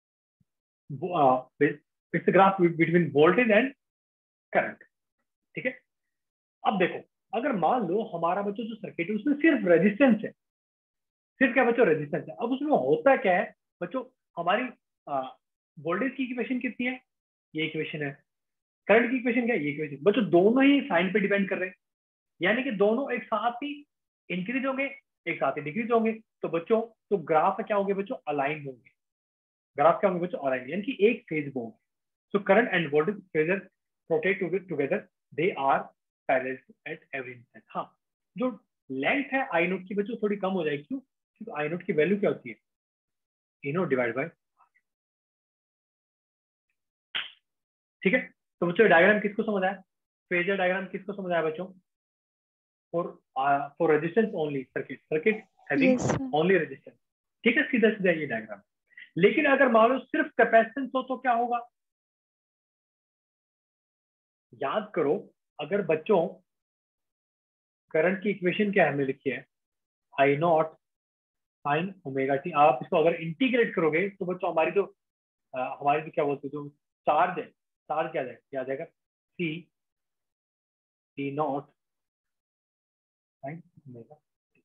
it's a graph between voltage and current. ठीक है, अब देखो अगर मान लो हमारा बच्चों जो सर्किट है उसमें सिर्फ रेजिस्टेंस है, सिर्फ क्या बच्चों रेजिस्टेंस है। अब उसमें होता क्या है बच्चों, हमारी वोल्टेज की इक्वेशन कितनी है, ये इक्वेशन है, करंट की इक्वेशन क्या है, ये इक्वेशन। बच्चों दोनों ही साइन पे डिपेंड कर रहे हैं, यानी कि दोनों एक साथ ही इंक्रीज होंगे एक साथ ही डिक्रीज होंगे। तो बच्चों तो ग्राफ क्या होंगे बच्चों, अलाइन होंगे। ग्राफ क्या होंगे बच्चों, अलाइन, यानी कि एक फेज में होंगे। So current and voltage phasor rotate together, they are parallel at every instant. हाँ, जो लेंथ है आई नोट की बच्चों थोड़ी कम हो जाएगी, क्यों, क्योंकि आई नोट की वैल्यू क्या होती है, ई नोट डिवाइड बाय। ठीक है, तो बच्चों डायग्राम किसको समझ आया, फेजर डायग्राम किसको समझ आया बच्चों, for for resistance only circuit, circuit having yes sir. Only resistance. ठीक है, सीधा सीधा ये डायग्राम। लेकिन अगर मान लो सिर्फ कैपेसिटेंस हो तो क्या होगा, याद करो अगर बच्चों करंट की इक्वेशन क्या हमने लिखी है, I naught sine omega T. आप इसको अगर इंटीग्रेट करोगे तो बच्चों हमारी जो अ, हमारी जो क्या बोलते हैं जो चार्ज है, चार्ज क्या जाएगा, क्या आ जाएगा C T naught sine omega.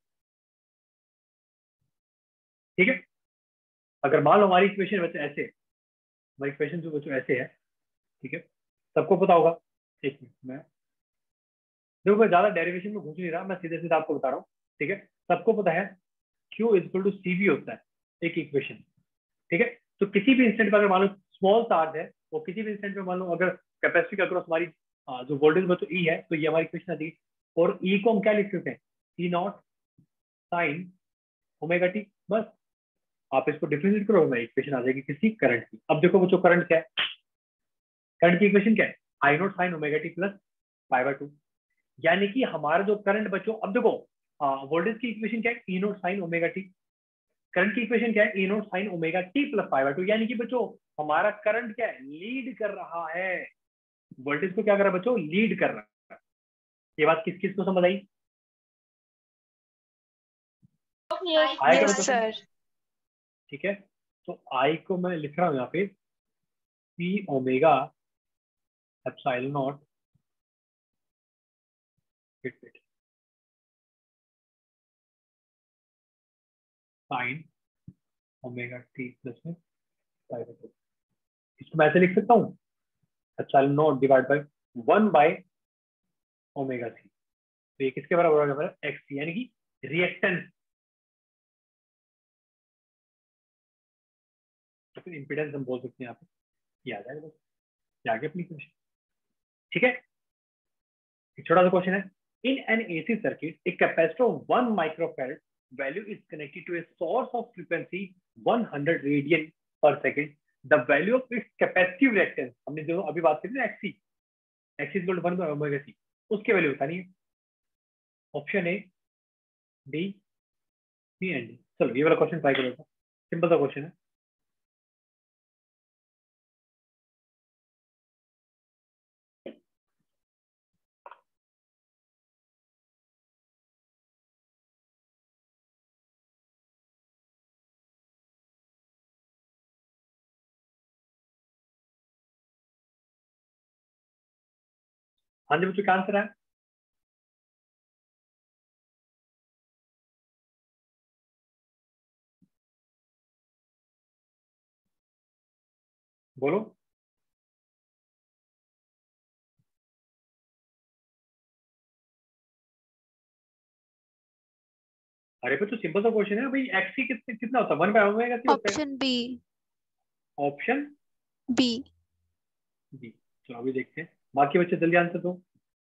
ठीक है, अगर मान लो हमारी इक्वेशन बच्चों ऐसे है, हमारी इक्वेशन जो बच्चों ऐसे है, ठीक है, सबको पता होगा। एक मिनट मैं देखो मैं ज्यादा डेरिवेशन में घुस नहीं रहा, मैं सीधे सीधे आपको बता रहा हूँ। ठीक है, सबको पता है Q equal to C B होता है एक इक्वेशन। ठीक है, तो किसी भी इंस्टेंट पर अगर मान लो स्मॉल चार्ज है, वो किसी भी इंस्टेंट पे मान लो अगर कैपेसिटी के अक्रॉस हमारी आ, जो वोल्टेज में तो ई है, तो ये हमारी इक्वेशन आती है। और ई को हम क्या लिख सकते हैं, E naught sine omega T. बस आप इसको डिफरेंशिएट करो, मैं इक्वेशन आ जाएगी किसी करंट की। अब देखो बच्चों करंट क्या है, करंट की इक्वेशन क्या है, I naught sine omega T plus pi by two. यानी कि हमारा जो करंट बच्चों, अब देखो वोल्टेज की इक्वेशन क्या है, E naught sine omega T. Current की इक्वेशन क्या है, E naught sine omega T plus pi by two. यानी कि बच्चों हमारा करंट क्या है, लीड कर रहा है, वोल्टेज को क्या कर रहा है बच्चों, लीड कर रहा है। ये बात किस किस को समझ आई, आएगा यस बच्चों समझ? सर। ठीक है, तो आई को मैं लिख रहा हूं यहाँ पे P omega epsilon naught sine omega T plus में पाई बाय टू। इसको मैं ऐसे लिख सकता हूँ, epsilon naught divide by one by omega C. तो ये किसके बराबर होगा, एक्स, यानी कि रिएक्टेंस, तो फिर इंपीडेंस हम बोल सकते हैं यहाँ पे, ये आ जाएगा बस, ये आ गया अपनी क्वेश्चन। ठीक है, एक छोटा सा क्वेश्चन है, in an AC circuit a capacitor of one microfarad value is connected to a source of frequency one hundred radian per second, the value of its capacitive reactance, हमने जो अभी बात करी ना X C, X C equal to one by omega C, उसकी value बतानी है। Option A, D, C and D. चलो ये वाला क्वेश्चन ट्राई करो, सिंपल सा क्वेश्चन है। हाँ जी बच्चों, क्या आंसर है, बोलो। अरे बच्चों सिंपल सा क्वेश्चन है भाई, एक्सी कितने कितना होता है, वन बाय ओमेगा सी होता है। Option B. Option B. B. चलो अभी देखते हैं, बाकी बच्चे जल्दी आंसर दो।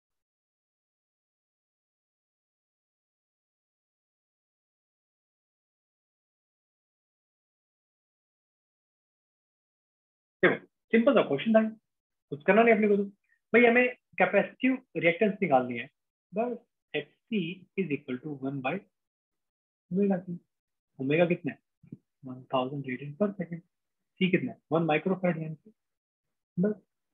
देखो सिंपल सा क्वेश्चन था, कुछ करना नहीं अपने को तो। भाई हमें कैपेसिटिव रिएक्टेंस निकालनी है, बस X C is equal to one by omega C. Omega कितना है, one thousand radian per second. C कितना है, वन माइक्रोफैराड यानी कि बस।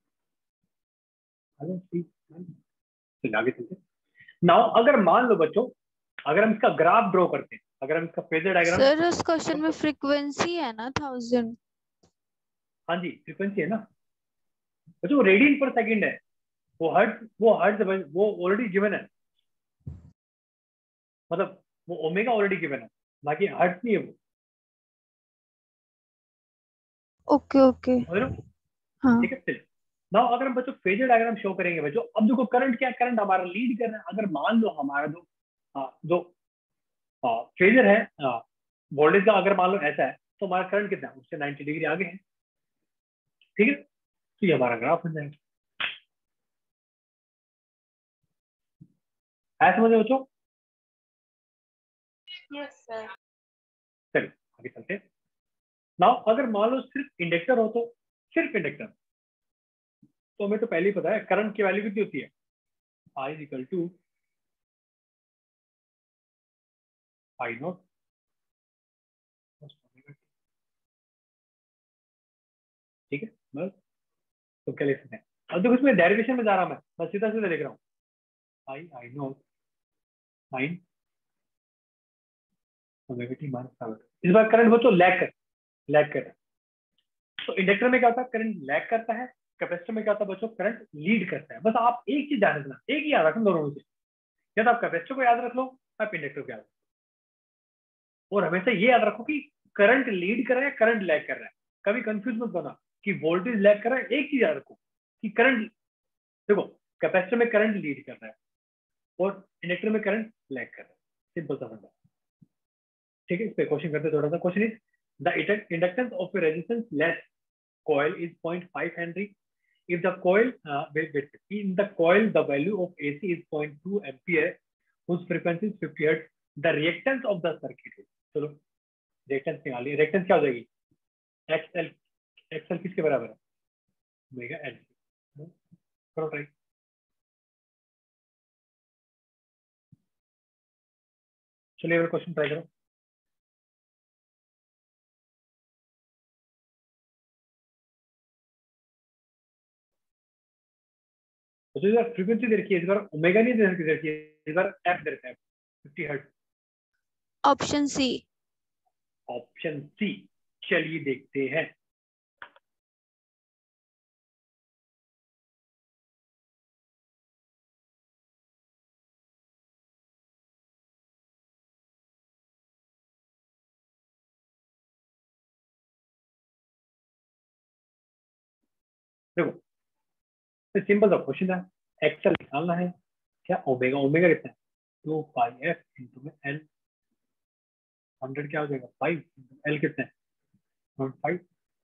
अरे सी चलिए आगे चलते। नाउ अगर मान लो बच्चों, अगर हम इसका ग्राफ ड्रॉ करते हैं, अगर हम इसका फेजर डायग्राम। सर उस क्वेश्चन में फ्रीक्वेंसी है ना थाउजेंड। हाँ जी फ्रीक्वेंसी है ना बच्चों, रेडियन पर सेकंड है, वो हर्ट्ज वो हर्ट्ज वो ऑलरेडी गिवन है, मतलब वो ओमेगा ऑलरेडी गिवन है, बाकी हर्ट्ज नहीं है वो। Okay okay. समझ रहे हो? हाँ। ठीक है चलिए। नाउ अगर हम बच्चों फेजर डायग्राम शो करेंगे बच्चों, अब देखो करंट क्या, करंट हमारा लीड कर रहा है। अगर मान लो हमारा जो आ, जो फेजर है वोल्टेज का, अगर मान लो ऐसा है, तो हमारा करंट कितना है, उससे नाइन्टी डिग्री आगे है। ठीक है, तो ये हमारा ग्राफ बन जाएगा। ऐसा समझे बच्चों? Yes sir. चलिए आगे चलते हैं। नाउ अगर मान लो सिर्फ इंडक्टर हो, तो सिर्फ इंडक्टर, तो हमें तो पहले ही पता है करंट की वैल्यू कितनी होती है, I is equal to I naught. ठीक है बस, तो क्या लिख सकते हैं। अब देखो इसमें डेरिवेशन में जा रहा हूं मैं, बस सीधा सीधा लिख रहा हूँ, I I naught sine omega T minus sine. इस बार करंट वो तो लैग कर लैग कर रहा है। तो इंडक्टर में क्या होता है, करंट लैग करता है। कैपेसिटर में क्या होता है बच्चों, करंट लीड करता है। बस आप एक चीज ध्यान रखना, एक ही याद रखना दोनों में से, या तो आप कैपेसिटर को याद रख लो, आप इंडक्टर को याद रख लो। और हमेशा ये याद रखो कि करंट लीड कर रहा है, करंट लैग कर रहा है। कभी कंफ्यूज मत बना कि वोल्टेज लैग कर रहा है। एक चीज याद रखो कि करंट, देखो कैपेसिटर में करंट लीड कर रहा है और इंडक्टर में करंट लैग कर रहा है। सिंपल सा फंडा। ठीक है, इस पे क्वेश्चन करते हैं थोड़ा सा। Question is the inductance of a resistance less coil is zero point five Henry. If the coil, uh, wait, wait, in the coil, the value of A C is zero point two ampere, whose frequency is fifty hertz. The reactance of the circuit is, चलो reactance निकालिए। reactance क्या हो जाएगी, X L, X L किसके बराबर है, omega L। करो try. चलिए अगर क्वेश्चन ट्राई करो। तो इस बार फ्रीक्वेंसी दे रखी है, इस बार ओमेगा नहीं दे रखी है, इस बार एफ दे रखा है, fifty hertz. Option C. Option C, चलिए देखते हैं। देखो सिंपल सा क्वेश्चन है, एक्सएल निकालना है। क्या ओमेगा, ओमेगा कितना है, टू पाई एफ इंटू में एल। हंड्रेड क्या हो जाएगा, फाइव इंटू एल कितना है, पॉइंट फाइव।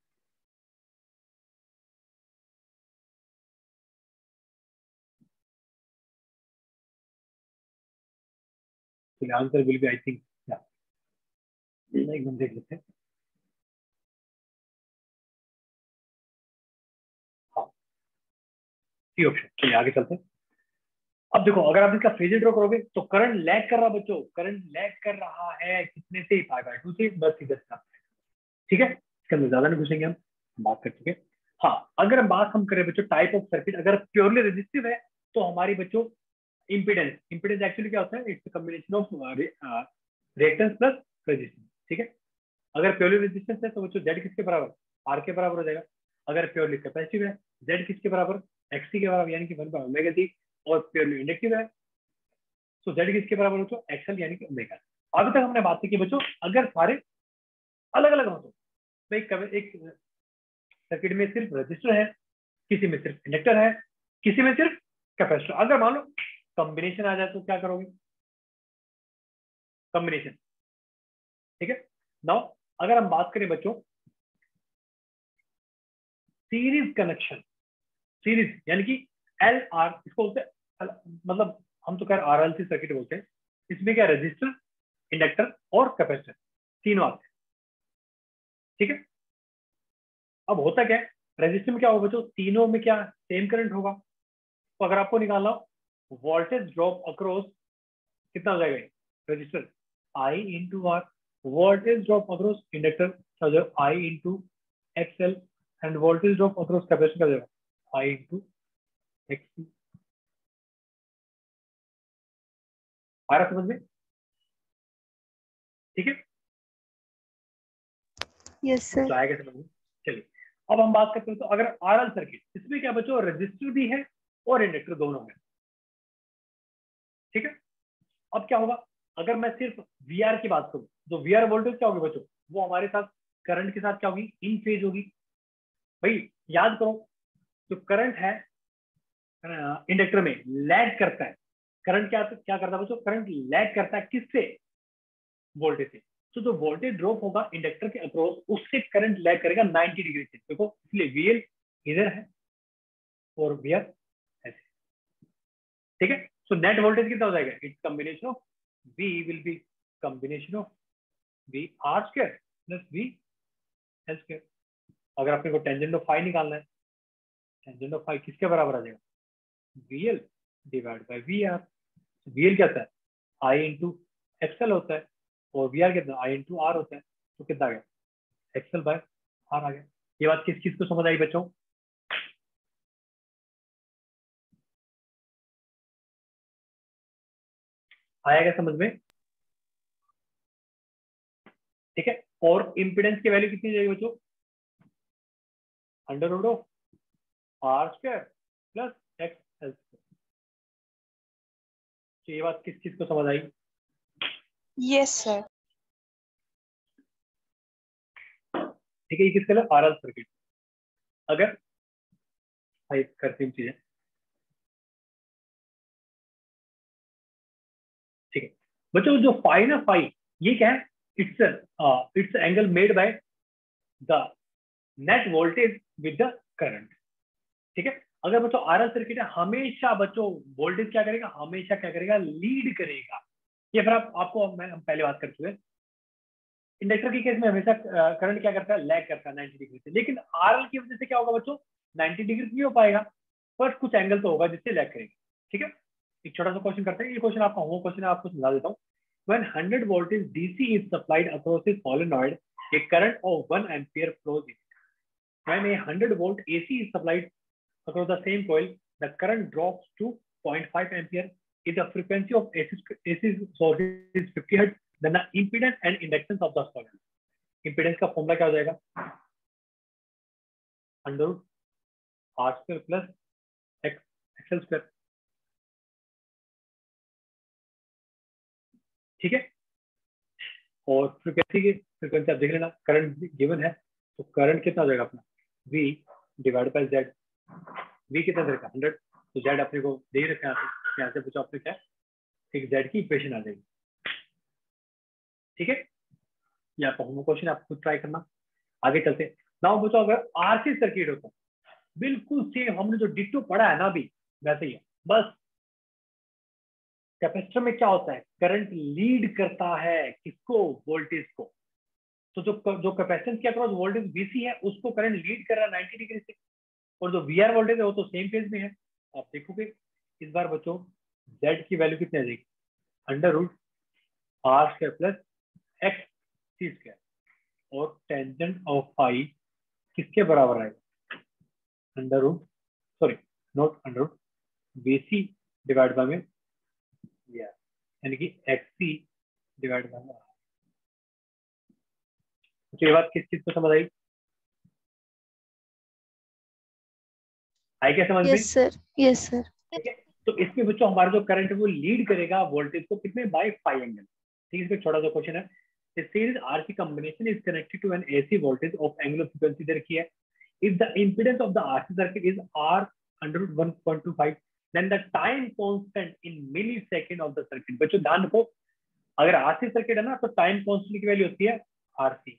चलिए answer will be I think, एकदम देख लेते हैं। हाँ सी ऑप्शन। चलिए आगे चलते हैं। अब देखो अगर आप इसका फेजर ड्रॉ करोगे तो करंट लैग कर रहा बच्चों, करंट लैग कर रहा है कितने से, पाई बाय टू से, बस सीधा सीधा। ठीक है, इसके अंदर ज्यादा नहीं घुसेंगे, हम बात कर चुके। हाँ अगर बात हम करें बच्चों टाइप ऑफ सर्किट, अगर प्योरली रेजिस्टिव है तो हमारी बच्चों इंपीडेंस, इंपीडेंस एक्चुअली क्या होता है, it's combination of reactance plus resistance. ठीक है, अगर प्योरली रेजिस्टेंस है तो बच्चों जेड किसके बराबर, आर के बराबर हो जाएगा। अगर प्योरली कैपेसिटिव है, जेड किसके बराबर, एक्ससी के बराबर यानी कि वन बाय ओमेगा टी। और प्योरली इंडक्टिव है तो जेड किसके बराबर हो, तो एक्सएल यानी कि ओमेगा। अभी तक हमने बात की बच्चों अगर सारे अलग अलग हो तो एक सर्किट में सिर्फ रजिस्टर है, किसी में सिर्फ इंडक्टर है, किसी में सिर्फ कैपेसिटर। अगर मान लो कॉम्बिनेशन आ जाए तो क्या करोगे? कॉम्बिनेशन, ठीक है। नाउ अगर हम बात करें बच्चों सीरीज कनेक्शन, सीरीज यानी कि एल आर, इसको बोलते हैं, मतलब हम तो कह आर एल सी सर्किट बोलते हैं। इसमें क्या रजिस्टर, इंडक्टर और कैपेसिटर तीनों आते हैं, ठीक है। अब होता क्या है, रजिस्टर में क्या होगा बच्चों, तीनों में क्या सेम करंट होगा। तो अगर आपको निकालना हो वोल्टेज ड्रॉप अक्रॉस, कितना हो जाएगा resistor, I into R, voltage drop across inductor क्या हो जाएगा, I into X L, and voltage drop across capacitor क्या हो जाएगा, आई इंटू एक्ससी। आ रहा समझ में? ठीक है, यस सर। तो आएगा समझ में। चलिए अब हम बात करते हैं, तो अगर आरएल सर्किट, इसमें क्या बच्चों रजिस्टर भी है और इंडक्टर दोनों है, ठीक है। अब क्या होगा, अगर मैं सिर्फ वीआर की बात करूं, तो वीआर वोल्टेज क्या होगी बच्चों, वो हमारे साथ करंट के साथ क्या होगी, इन फेज होगी। भाई याद करो, जो करंट है इंडक्टर में लैग करता है, करंट क्या क्या करता है बच्चों, करंट लैग करता है किससे, वोल्टेज से। तो जो वोल्टेज ड्रॉप होगा इंडक्टर के अक्रॉस, उससे करंट लैग करेगा नाइंटी डिग्री से। देखो इसलिए वीएल इधर है और वीआर ऐसे, ठीक है। सो नेट वोल्टेज कितना हो जाएगा, it's combination of V will be combination of V R square plus V L square. अगर आपने को टेंजेंट ऑफ फाई निकालना है, टेंजेंट ऑफ फाई किसके बराबर आ जाएगा, V L divide by V R. V L क्या होता है, आई इंटू एक्सएल होता है, और वी आर कितना, आई इंटू आर होता है। तो कितना आ गया, एक्सएल बाय आर आ गया। ये बात किस चीज को समझ आई बच्चों, आएगा समझ में, ठीक है। और इम्पीडेंस की वैल्यू कितनी जाएगी बच्चों, under root of R square plus X L square. तो ये बात किस चीज को समझ आई, यस सर। ठीक है। ये किसका है, आरएल सर्किट। अगर भाई करती हूँ चीजें, ठीक है बच्चों। जो फाई ना, फाई ये क्या है, it's it's angle made by the net voltage with the current, ठीक है। अगर बच्चों आरएल सर्किट है, हमेशा बच्चों वोल्टेज क्या करेगा, हमेशा क्या करेगा, लीड करेगा। ये फिर आप, आपको मैं हम पहले बात कर चुके हैं, इंडक्टर के केस में हमेशा करंट क्या करता है, लैग करता है नाइंटी डिग्री से। लेकिन आरएल की वजह से क्या होगा बच्चों, नाइंटी डिग्री नहीं हो पाएगा, पर कुछ एंगल तो होगा जिससे लैग करेगा, ठीक है। एक छोटा सा क्वेश्चन करते हैं, ये क्वेश्चन आपका होमवर्क क्वेश्चन है, आपको समझा देता हूँ। When one hundred voltage D C is supplied across a solenoid, a current of one ampere flows in. When a one hundred volt A C is supplied across the same coil, the current drops to zero point five ampere. If the frequency of A C, A C source is fifty hertz, then the impedance and inductance of the solenoid. Impedance का formula क्या हो जाएगा, under root R square plus X X L square, ठीक है। और frequency की frequency आप देख लेना, करंट गिवन है, तो करंट कितना हो जाएगा अपना, V divide by Z। V कितना देगा, हंड्रेड, तो Z अपने को दे रखा है, यहाँ से पूछा आपने क्या, एक Z की इक्वेशन आ जाएगी, ठीक है। ये आपका होमवर्क क्वेश्चन, आप खुद ट्राई करना। आगे चलते हैं ना बच्चों, अगर आरसी सर्किट होता बिल्कुल सेम, हमने जो डिट्टो पढ़ा है ना अभी वैसे ही है, बस कैपेसिटर में क्या होता है, करंट लीड करता है किसको, वोल्टेज को। तो जो जो कैपेसिटेंस के अक्रॉस वोल्टेज वीसी है, उसको करंट लीड कर रहा है नाइंटी डिग्री से, और जो वीआर वोल्टेज है वो तो सेम फेज में है। आप देखोगे इस बार बच्चों जेड की वैल्यू कितनी आ जाएगी, under root R square plus X C square, और टेंजेंट ऑफ फाई किसके बराबर आएगा, under root, sorry not under root, V C divide by में यानी कि एक्सी डिवाइड बाय। तो ये बात किस चीज को समझ आई, आई क्या समझ में? Yes sir, yes sir. ठीक है, तो इसमें बच्चों हमारा जो करंट है वो लीड करेगा वोल्टेज को कितने, बाय फाइव एंगल, ठीक है। इसमें छोटा सा क्वेश्चन है, A series R C combination is connected to an A C voltage of angular frequency दे रखी है। if the impedance of the R C circuit is R under root one point two five, then the time constant in millisecond of the circuit. बच्चों ध्यान रखो, अगर RC circuit है ना तो time constant की वैल्यू होती है आरसी।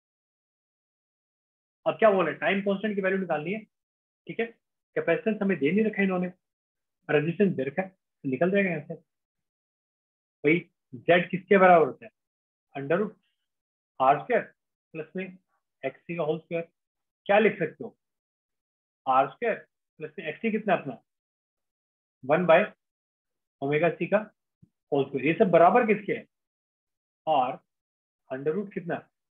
अब क्या बोल रहे हैं, टाइम कांस्टेंट की वैल्यू निकालनी है, ठीक है। कैपेसिटेंस हमें दे नहीं रखा इन्होंने, रेजिस्टेंस दे रखा है, तो निकल जाएगा यहाँ से भाई। जेड किसके बराबर होता है, under root R square plus में एक्स सी का होल स्क्वायर। क्या लिख सकते हो, आर स्क्वायर प्लस में एक्स सी कितना अपना वन बाय ओमेगा सी का होल स्क्वायर। ये सब बराबर किसके है, आर अंडर रूट कितना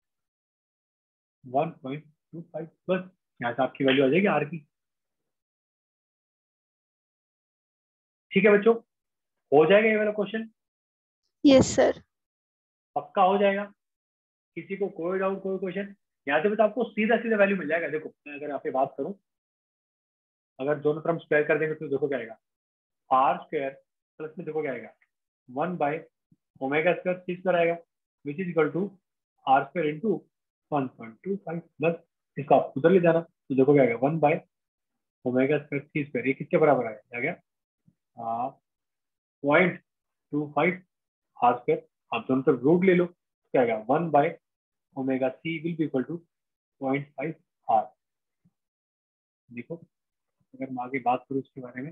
वन पॉइंट टू फाइव। बस यहाँ से आपकी वैल्यू आ जाएगी आर की। ठीक है बच्चों, हो जाएगा ये वाला क्वेश्चन, यस सर। पक्का हो जाएगा। किसी को कोई डाउट, कोई क्वेश्चन? यहाँ से बस आपको सीधा सीधा वैल्यू मिल जाएगा। देखो मैं अगर यहाँ पे बात करूं, अगर दोनों टर्म स्क्वायर कर देंगे तो देखो क्या आएगा, आर स्क्वायर प्लस में देखो क्या आएगा one by omega square C square आएगा, which is equal to R square into one point two five. बस इसका आप उधर ले जाना तो देखो क्या आएगा one by omega square C square. ये किसके बराबर आएगा, क्या गया point two five R square. आप दोनों तरफ रूट ले लो, क्या आएगा one by omega C will be equal to point five R. देखो अगर मैं आगे बात करूँ इसके बारे में,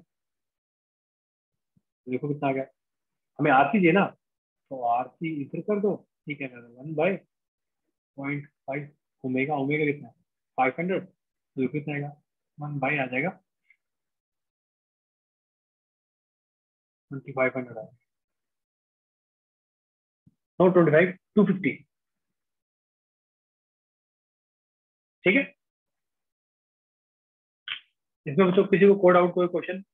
देखो कितना आ गया, हमें आरसी दिए ना, तो आरसी इधर कर दो, ठीक है, one by point five omega, omega कितना है फाइव हंड्रेड, तो कितना आएगा वन बाय आ जाएगा ट्वेंटी फाइव हंड्रेड आएगा, no twenty five two fifty. ठीक है, इसमें बच्चों किसी को कोड आउट कोई क्वेश्चन?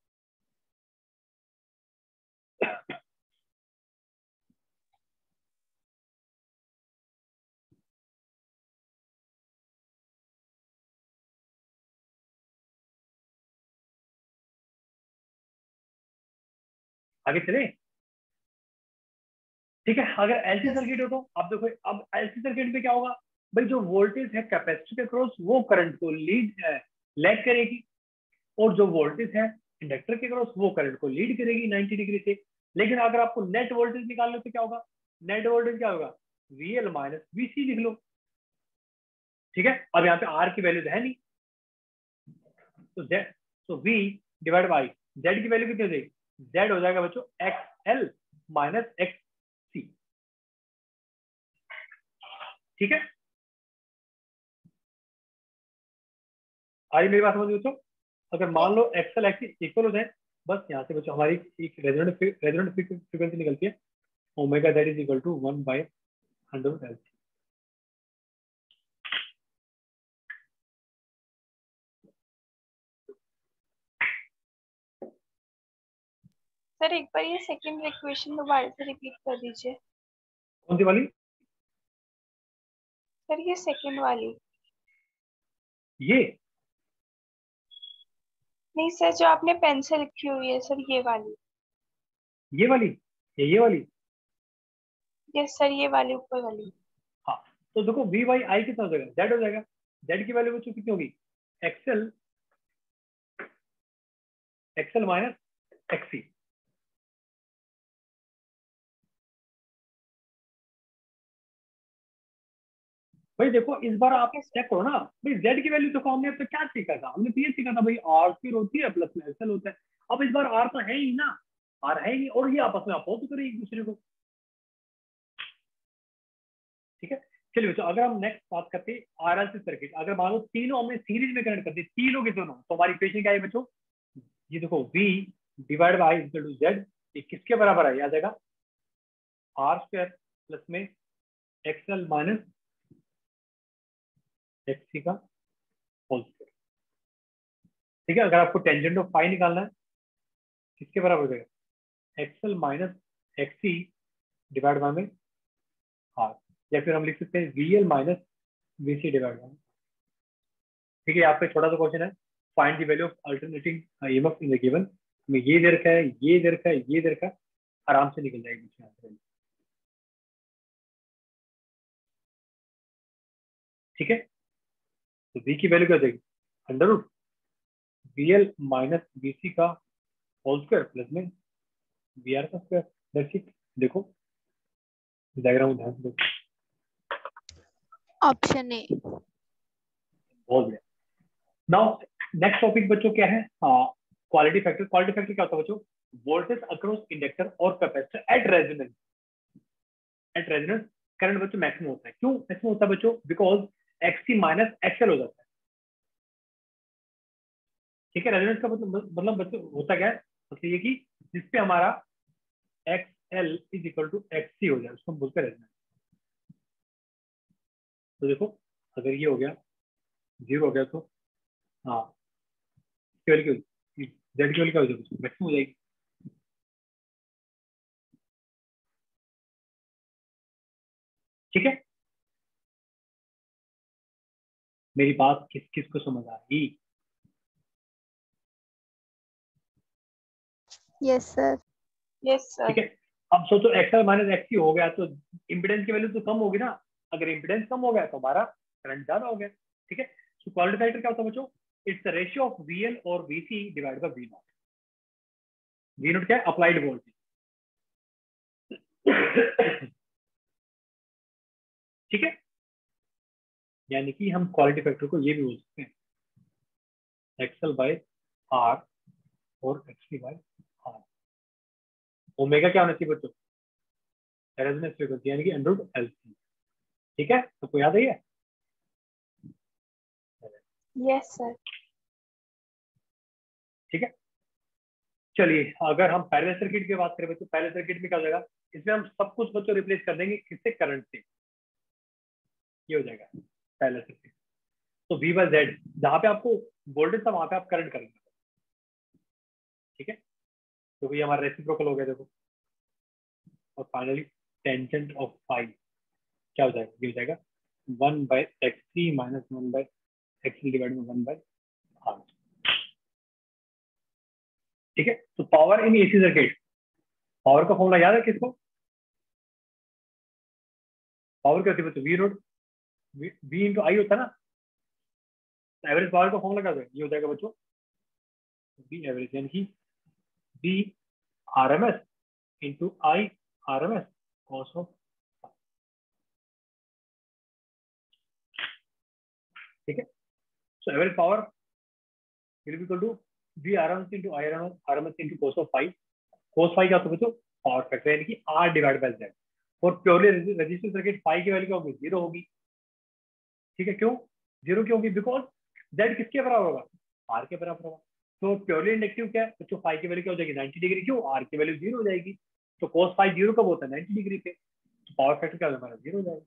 आगे चले, ठीक है। अगर एलसी सर्किट हो तो अब देखो, अब एलसी सर्किट में क्या होगा भाई, जो वोल्टेज है कैपेसिटर के क्रॉस वो करंट को लीड लैग करेगी, और जो वोल्टेज है इंडक्टर के क्रॉस वो करंट को लीड करेगी नाइंटी डिग्री से। लेकिन अगर आपको नेट वोल्टेज निकालना तो क्या होगा, नेट वोल्टेज क्या होगा वीएल माइनस वीसी लिख लो, ठीक है। अब यहाँ पे आर की वैल्यू तो है नहीं, तो जेड, तो वी डिवाइड बाई जेड की वैल्यू कितनी हो जाएगी, जेड हो जाएगा बच्चों X L minus X C, ठीक है। आई मेरी बात समझ बच्चों, अगर मान लो एक्सएल एक्स इक्वल हो जाए, बस यहाँ से बच्चों हमारी एक रेजोनेंट रेजोनेंट फ्रीक्वेंसी निकलती है, omega that is equal to one by hundred L C. Sir एक बार ये सेकंड इक्वेशन दोबारा से रिपीट कर दीजिए। कौन सी वाली? सर ये सेकंड वाली। ये नहीं सर, जो आपने पेन से लिखी हुई है सर, ये वाली। ये वाली ये ये वाली यस सर, ये वाली ऊपर वाली। हाँ, तो देखो वी बाई आई कितना हो जाएगा, जेड हो जाएगा। जेड की वैल्यू बच्चों कितनी होगी, एक्सएल एक्सएल माइनस एक्सी। भाई देखो इस बार आप चेक करो ना भाई, जेड की वैल्यू देखो, हमने अब तक क्या सीखा था, हमने तो ये सीखा था भाई आर फिर होती है प्लस में एक्सएल होता है। अब इस बार आर तो है ही ना, आर है ही नहीं, और ये आपस में अपोज करें एक दूसरे को, ठीक है। चलिए बच्चों, अगर हम नेक्स्ट बात करते हैं आरएलसी सर्किट, अगर मान लो तीनों हमने सीरीज में कनेक्ट कर दी, तीनों के दोनों, तो हमारी इक्वेशन क्या है बच्चों, ये देखो V divide by equal to Z, ये किसके बराबर है, आ जाएगा आर स्क्वायर प्लस में एक्सएल माइनस एक्सी का होल स्क्वायर, ठीक है। अगर आपको टेंजेंट ऑफ फाई निकालना है, किसके बराबर हो जाएगा, X L minus X C divide by में आर, या फिर हम लिख सकते हैं V L minus V C divide by, ठीक है। यहाँ पे छोटा सा क्वेश्चन है, find the value of alternating EMF in the given, में ये दे रखा है, ये दे रखा है, ये दे रखा है, आराम से निकल जाएगी मुझे आंसर, ठीक है। तो V की वैल्यू क्या हो जाएगी, under root V L minus B C का होल स्क्वायर प्लस में वी आर का स्क्वायर। That's it. देखो डायग्राम ध्यान से देखो। Option A. बहुत बढ़िया। नाउ नेक्स्ट टॉपिक बच्चों क्या है? Quality factor. क्वालिटी फैक्टर क्या होता है बच्चों? वोल्टेज अक्रॉस इंडक्टर और capacitor at resonance. At resonance current बच्चों मैक्सिमम होता है। क्यों मैक्सिमम होता है बच्चों? बिकॉज एक्ससी माइनस एक्सएल हो जाता है। ठीक है, रेजोनेंस का मतलब मतलब बच्चों होता क्या है? मतलब ये कि जिसपे हमारा X L is equal to X C हो जाए उसको हम बोलते हैं रेजोनेंस। तो देखो अगर ये हो गया जीरो हो गया तो हाँ केवल की जेड केवल क्या हो जाएगी? मैक्सिमम हो जाएगी। ठीक है, मेरी बात किस किस को समझ आ रही? Yes sir. Yes sir. ठीक है, अब सोचो एक्सएल माइनस एक्ससी हो गया तो इम्पिडेंस की वैल्यू तो कम होगी ना। अगर इम्पिडेंस कम हो गया तो हमारा करंट ज्यादा हो गया। ठीक है, तो क्वालिटी फैक्टर क्या होता है बच्चों? It's the ratio of V L और V C divide by V naught. V naught क्या है? Applied voltage. ठीक है, यानी कि हम क्वालिटी फैक्टर को ये भी बोल सकते हैं एक्सएल बाय आर और एक्सटी बाय आर। ओमेगा क्या होना चाहिए बच्चों? रेजोनेंस फ्रीक्वेंसी यानी कि अंडर रूट एलसी। ठीक है, तो कोई याद है? Yes sir. ठीक है, चलिए अगर हम पैरेलल सर्किट की बात करें बच्चों, पैरेलल सर्किट में क्या हो जाएगा? इसमें हम सब कुछ बच्चों रिप्लेस कर देंगे किससे? करंट से। ये हो जाएगा पैरेलल सर्किट। तो वी बाय जेड जहां पे आपको वोल्टेज था वहां पे आप करंट करेंगे। ठीक है, तो ये हमारा रेसिप्रोकल हो गया देखो। और फाइनली टेंजेंट ऑफ फाइव क्या हो जाएगा? ये हो जाएगा one by X three minus one by X divide में वन बाय आर। ठीक है, तो power in AC circuit, power का फॉर्मूला याद है किसको? पावर क्या होती है? V naught V into I होता है ना। एवरेज पावर का फॉर्मूला क्या होता है? ये हो जाएगा बच्चों वी एवरेज यानी कि V R M S into I R M S cos of. ठीक है, so average power will be equal to V R M S into I R M S into cos of five. Cos five क्या होता है बच्चों? Power factor यानी कि R divide by Z. और purely resistive circuit five की वैल्यू क्या होगी? जीरो होगी। ठीक है, क्यों जीरो क्यों होगी? बिकॉज जेड किसके बराबर होगा? आर के बराबर होगा। तो प्योरली इंडक्टिव क्या है बच्चों? फाइव की वैल्यू क्या हो जाएगी? Ninety degree. क्यों? आर की वैल्यू जीरो हो जाएगी। तो कॉस फाइव जीरो कब होता है? नाइंटी डिग्री पे। तो पावर फैक्टर क्या होगा? जीरो हो जाएगा।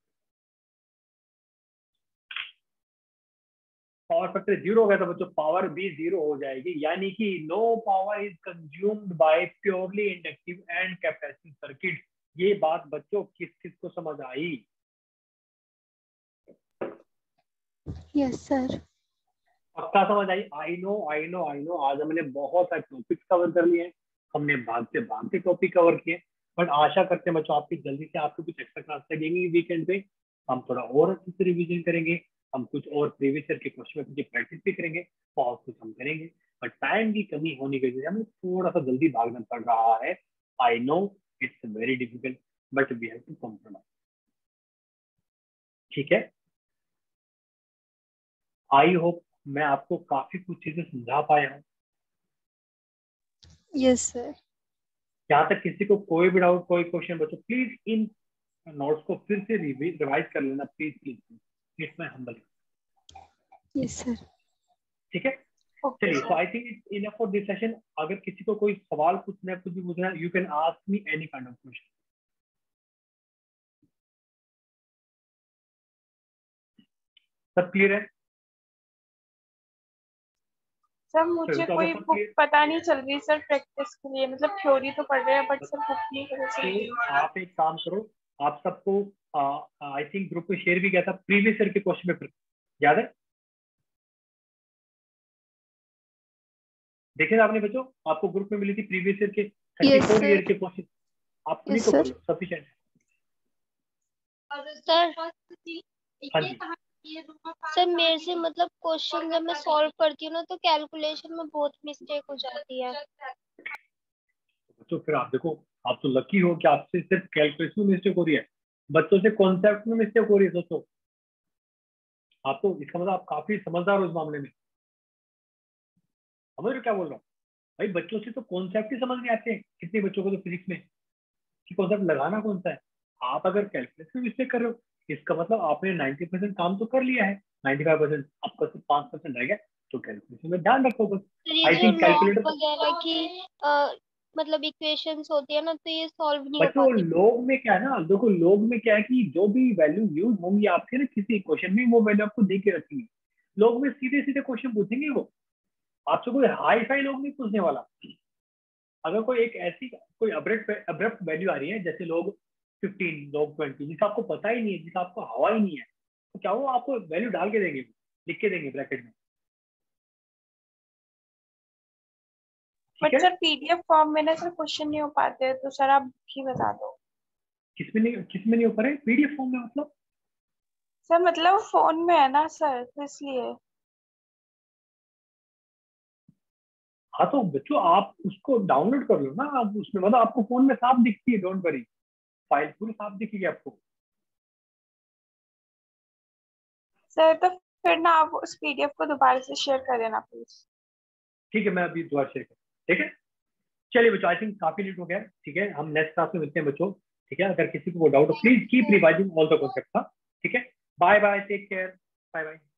पावर फैक्टर जीरो हो गया तो बच्चों पावर भी जीरो हो जाएगी। यानी कि no power is consumed by purely inductive and capacitive circuit. ये बात बच्चों किस किस को समझ आई? Yes sir. पक्का समझ आई? I know I know I know आज हमने बहुत सारे टॉपिक्स कवर कर लिए हैं। हमने भागते भागते टॉपिक कवर किए। बट आशा करते हैं बच्चों आपकी जल्दी से आपको कुछ एक्स्ट्रा क्लास लगेंगी वीकेंड पे। हम थोड़ा और अच्छे से रिविजन करेंगे। हम कुछ और प्रीवियस ईयर के क्वेश्चन पेपर की प्रैक्टिस भी करेंगे। बहुत कुछ हम करेंगे। बट टाइम की कमी होने की वजह से हमें थोड़ा सा जल्दी भागना पड़ रहा है। I know it's very difficult but we have to compromise. ठीक है, आई होप मैं आपको काफी कुछ चीजें समझा पाया हूँ। Yes sir. यहाँ तक किसी को कोई भी डाउट कोई क्वेश्चन बच्चों प्लीज इन नोट्स को फिर से रिवाइज कर लेना please please. It's my humble. Yes sir. ठीक है, चलिए so I think it's enough for this session. अगर किसी को कोई सवाल पूछना है कुछ भी पूछना है you can ask me any kind of question. सब क्लियर है? सर मुझे तो कोई सब बुक क्लियर पता नहीं चल रही सर प्रैक्टिस के लिए, मतलब थ्योरी तो पढ़ रहे हैं बट सर बुक नहीं पता चल रही। तो आप एक काम करो, आप सबको आई थिंक ग्रुप में शेयर भी किया था प्रीवियस ईयर के क्वेश्चन पेपर, याद है? देखे ना आपने बच्चों? आपको ग्रुप में मिली थी प्रीवियस ईयर के thirty yes four year sir. के क्वेश्चन। आप उन्हीं यस को कर सर। लो, सफिशिएंट। और सर हाँ जी। सर मेरे से मतलब क्वेश्चन जब मैं सॉल्व करती हूँ ना तो कैलकुलेशन में बहुत मिस्टेक हो जाती है। तो फिर आप देखो, आप तो लकी हो कि आपसे सिर्फ कैलकुलेशन में मिस्टेक हो रही है, बच्चों से कॉन्सेप्ट में मिस्टेक हो रही है। सोचो, आप तो, इसका मतलब आप काफी समझदार हो इस मामले में। समझ रहे हो क्या बोल रहा हूँ? भाई बच्चों से तो कॉन्सेप्ट ही समझ नहीं आते हैं कितने बच्चों को तो फिजिक्स में, कि कॉन्सेप्ट लगाना कौन सा है। आप अगर कैलकुलेशन में मिस्टेक कर रहे हो, इसका मतलब आपने नाइन्टी परसेंट काम तो कर लिया है, नाइन्टी फाइव परसेंट, आपका सिर्फ पांच परसेंट रह गया। तो कैलकुलेशन में ध्यान रखो बस। सर ये आई जो थिंक लॉग कैलकुलेटर, वगैरह की अ, मतलब इक्वेशंस होती है ना तो ये सॉल्व नहीं हो बच्चों पाती। लोग में क्या है ना, देखो लोग में क्या है कि जो भी वैल्यू यूज होंगी आपके ना किसी क्वेश्चन में, वो वैल्यू आपको दे के रखेंगे। लोग में सीधे सीधे क्वेश्चन पूछेंगे वो, आपसे कोई हाई फाई लोग नहीं पूछने वाला। अगर कोई एक ऐसी कोई अब्रप्ट अब्रप्ट वैल्यू आ रही है, जैसे लोग फिफ्टीन, लोग ट्वेंटी, जिसका आपको पता ही नहीं है, जिसका आपको हवा ही नहीं है, तो क्या वो आपको वैल्यू डाल के देंगे, लिख के देंगे ब्रैकेट में? ठीक बट है। सर पीडीएफ फॉर्म में ना सर क्वेश्चन नहीं हो पाते, तो सर आप ही बता दो। किसमें नहीं, किसमें नहीं हो पा रहे पीडीएफ फॉर्म में? मतलब सर मतलब फोन में है ना सर, तो इसलिए। हाँ, तो बच्चों आप उसको डाउनलोड कर लो ना, आप उसमें मतलब आपको फोन में साफ दिखती है, डोंट वरी, फाइल पूरी साफ दिखेगी आपको। सर तो फिर ना आप उस पीडीएफ को दोबारा से शेयर कर देना प्लीज। ठीक है, मैं अभी दोबारा शेयर कर, ठीक है। चलिए बच्चों, आई थिंक काफी लेट हो गया है, ठीक है, हम नेक्स्ट क्लास में मिलते हैं बच्चों। ठीक है, अगर किसी को डाउट हो please keep revising all the concept था। ठीक है, bye bye, take care, bye bye.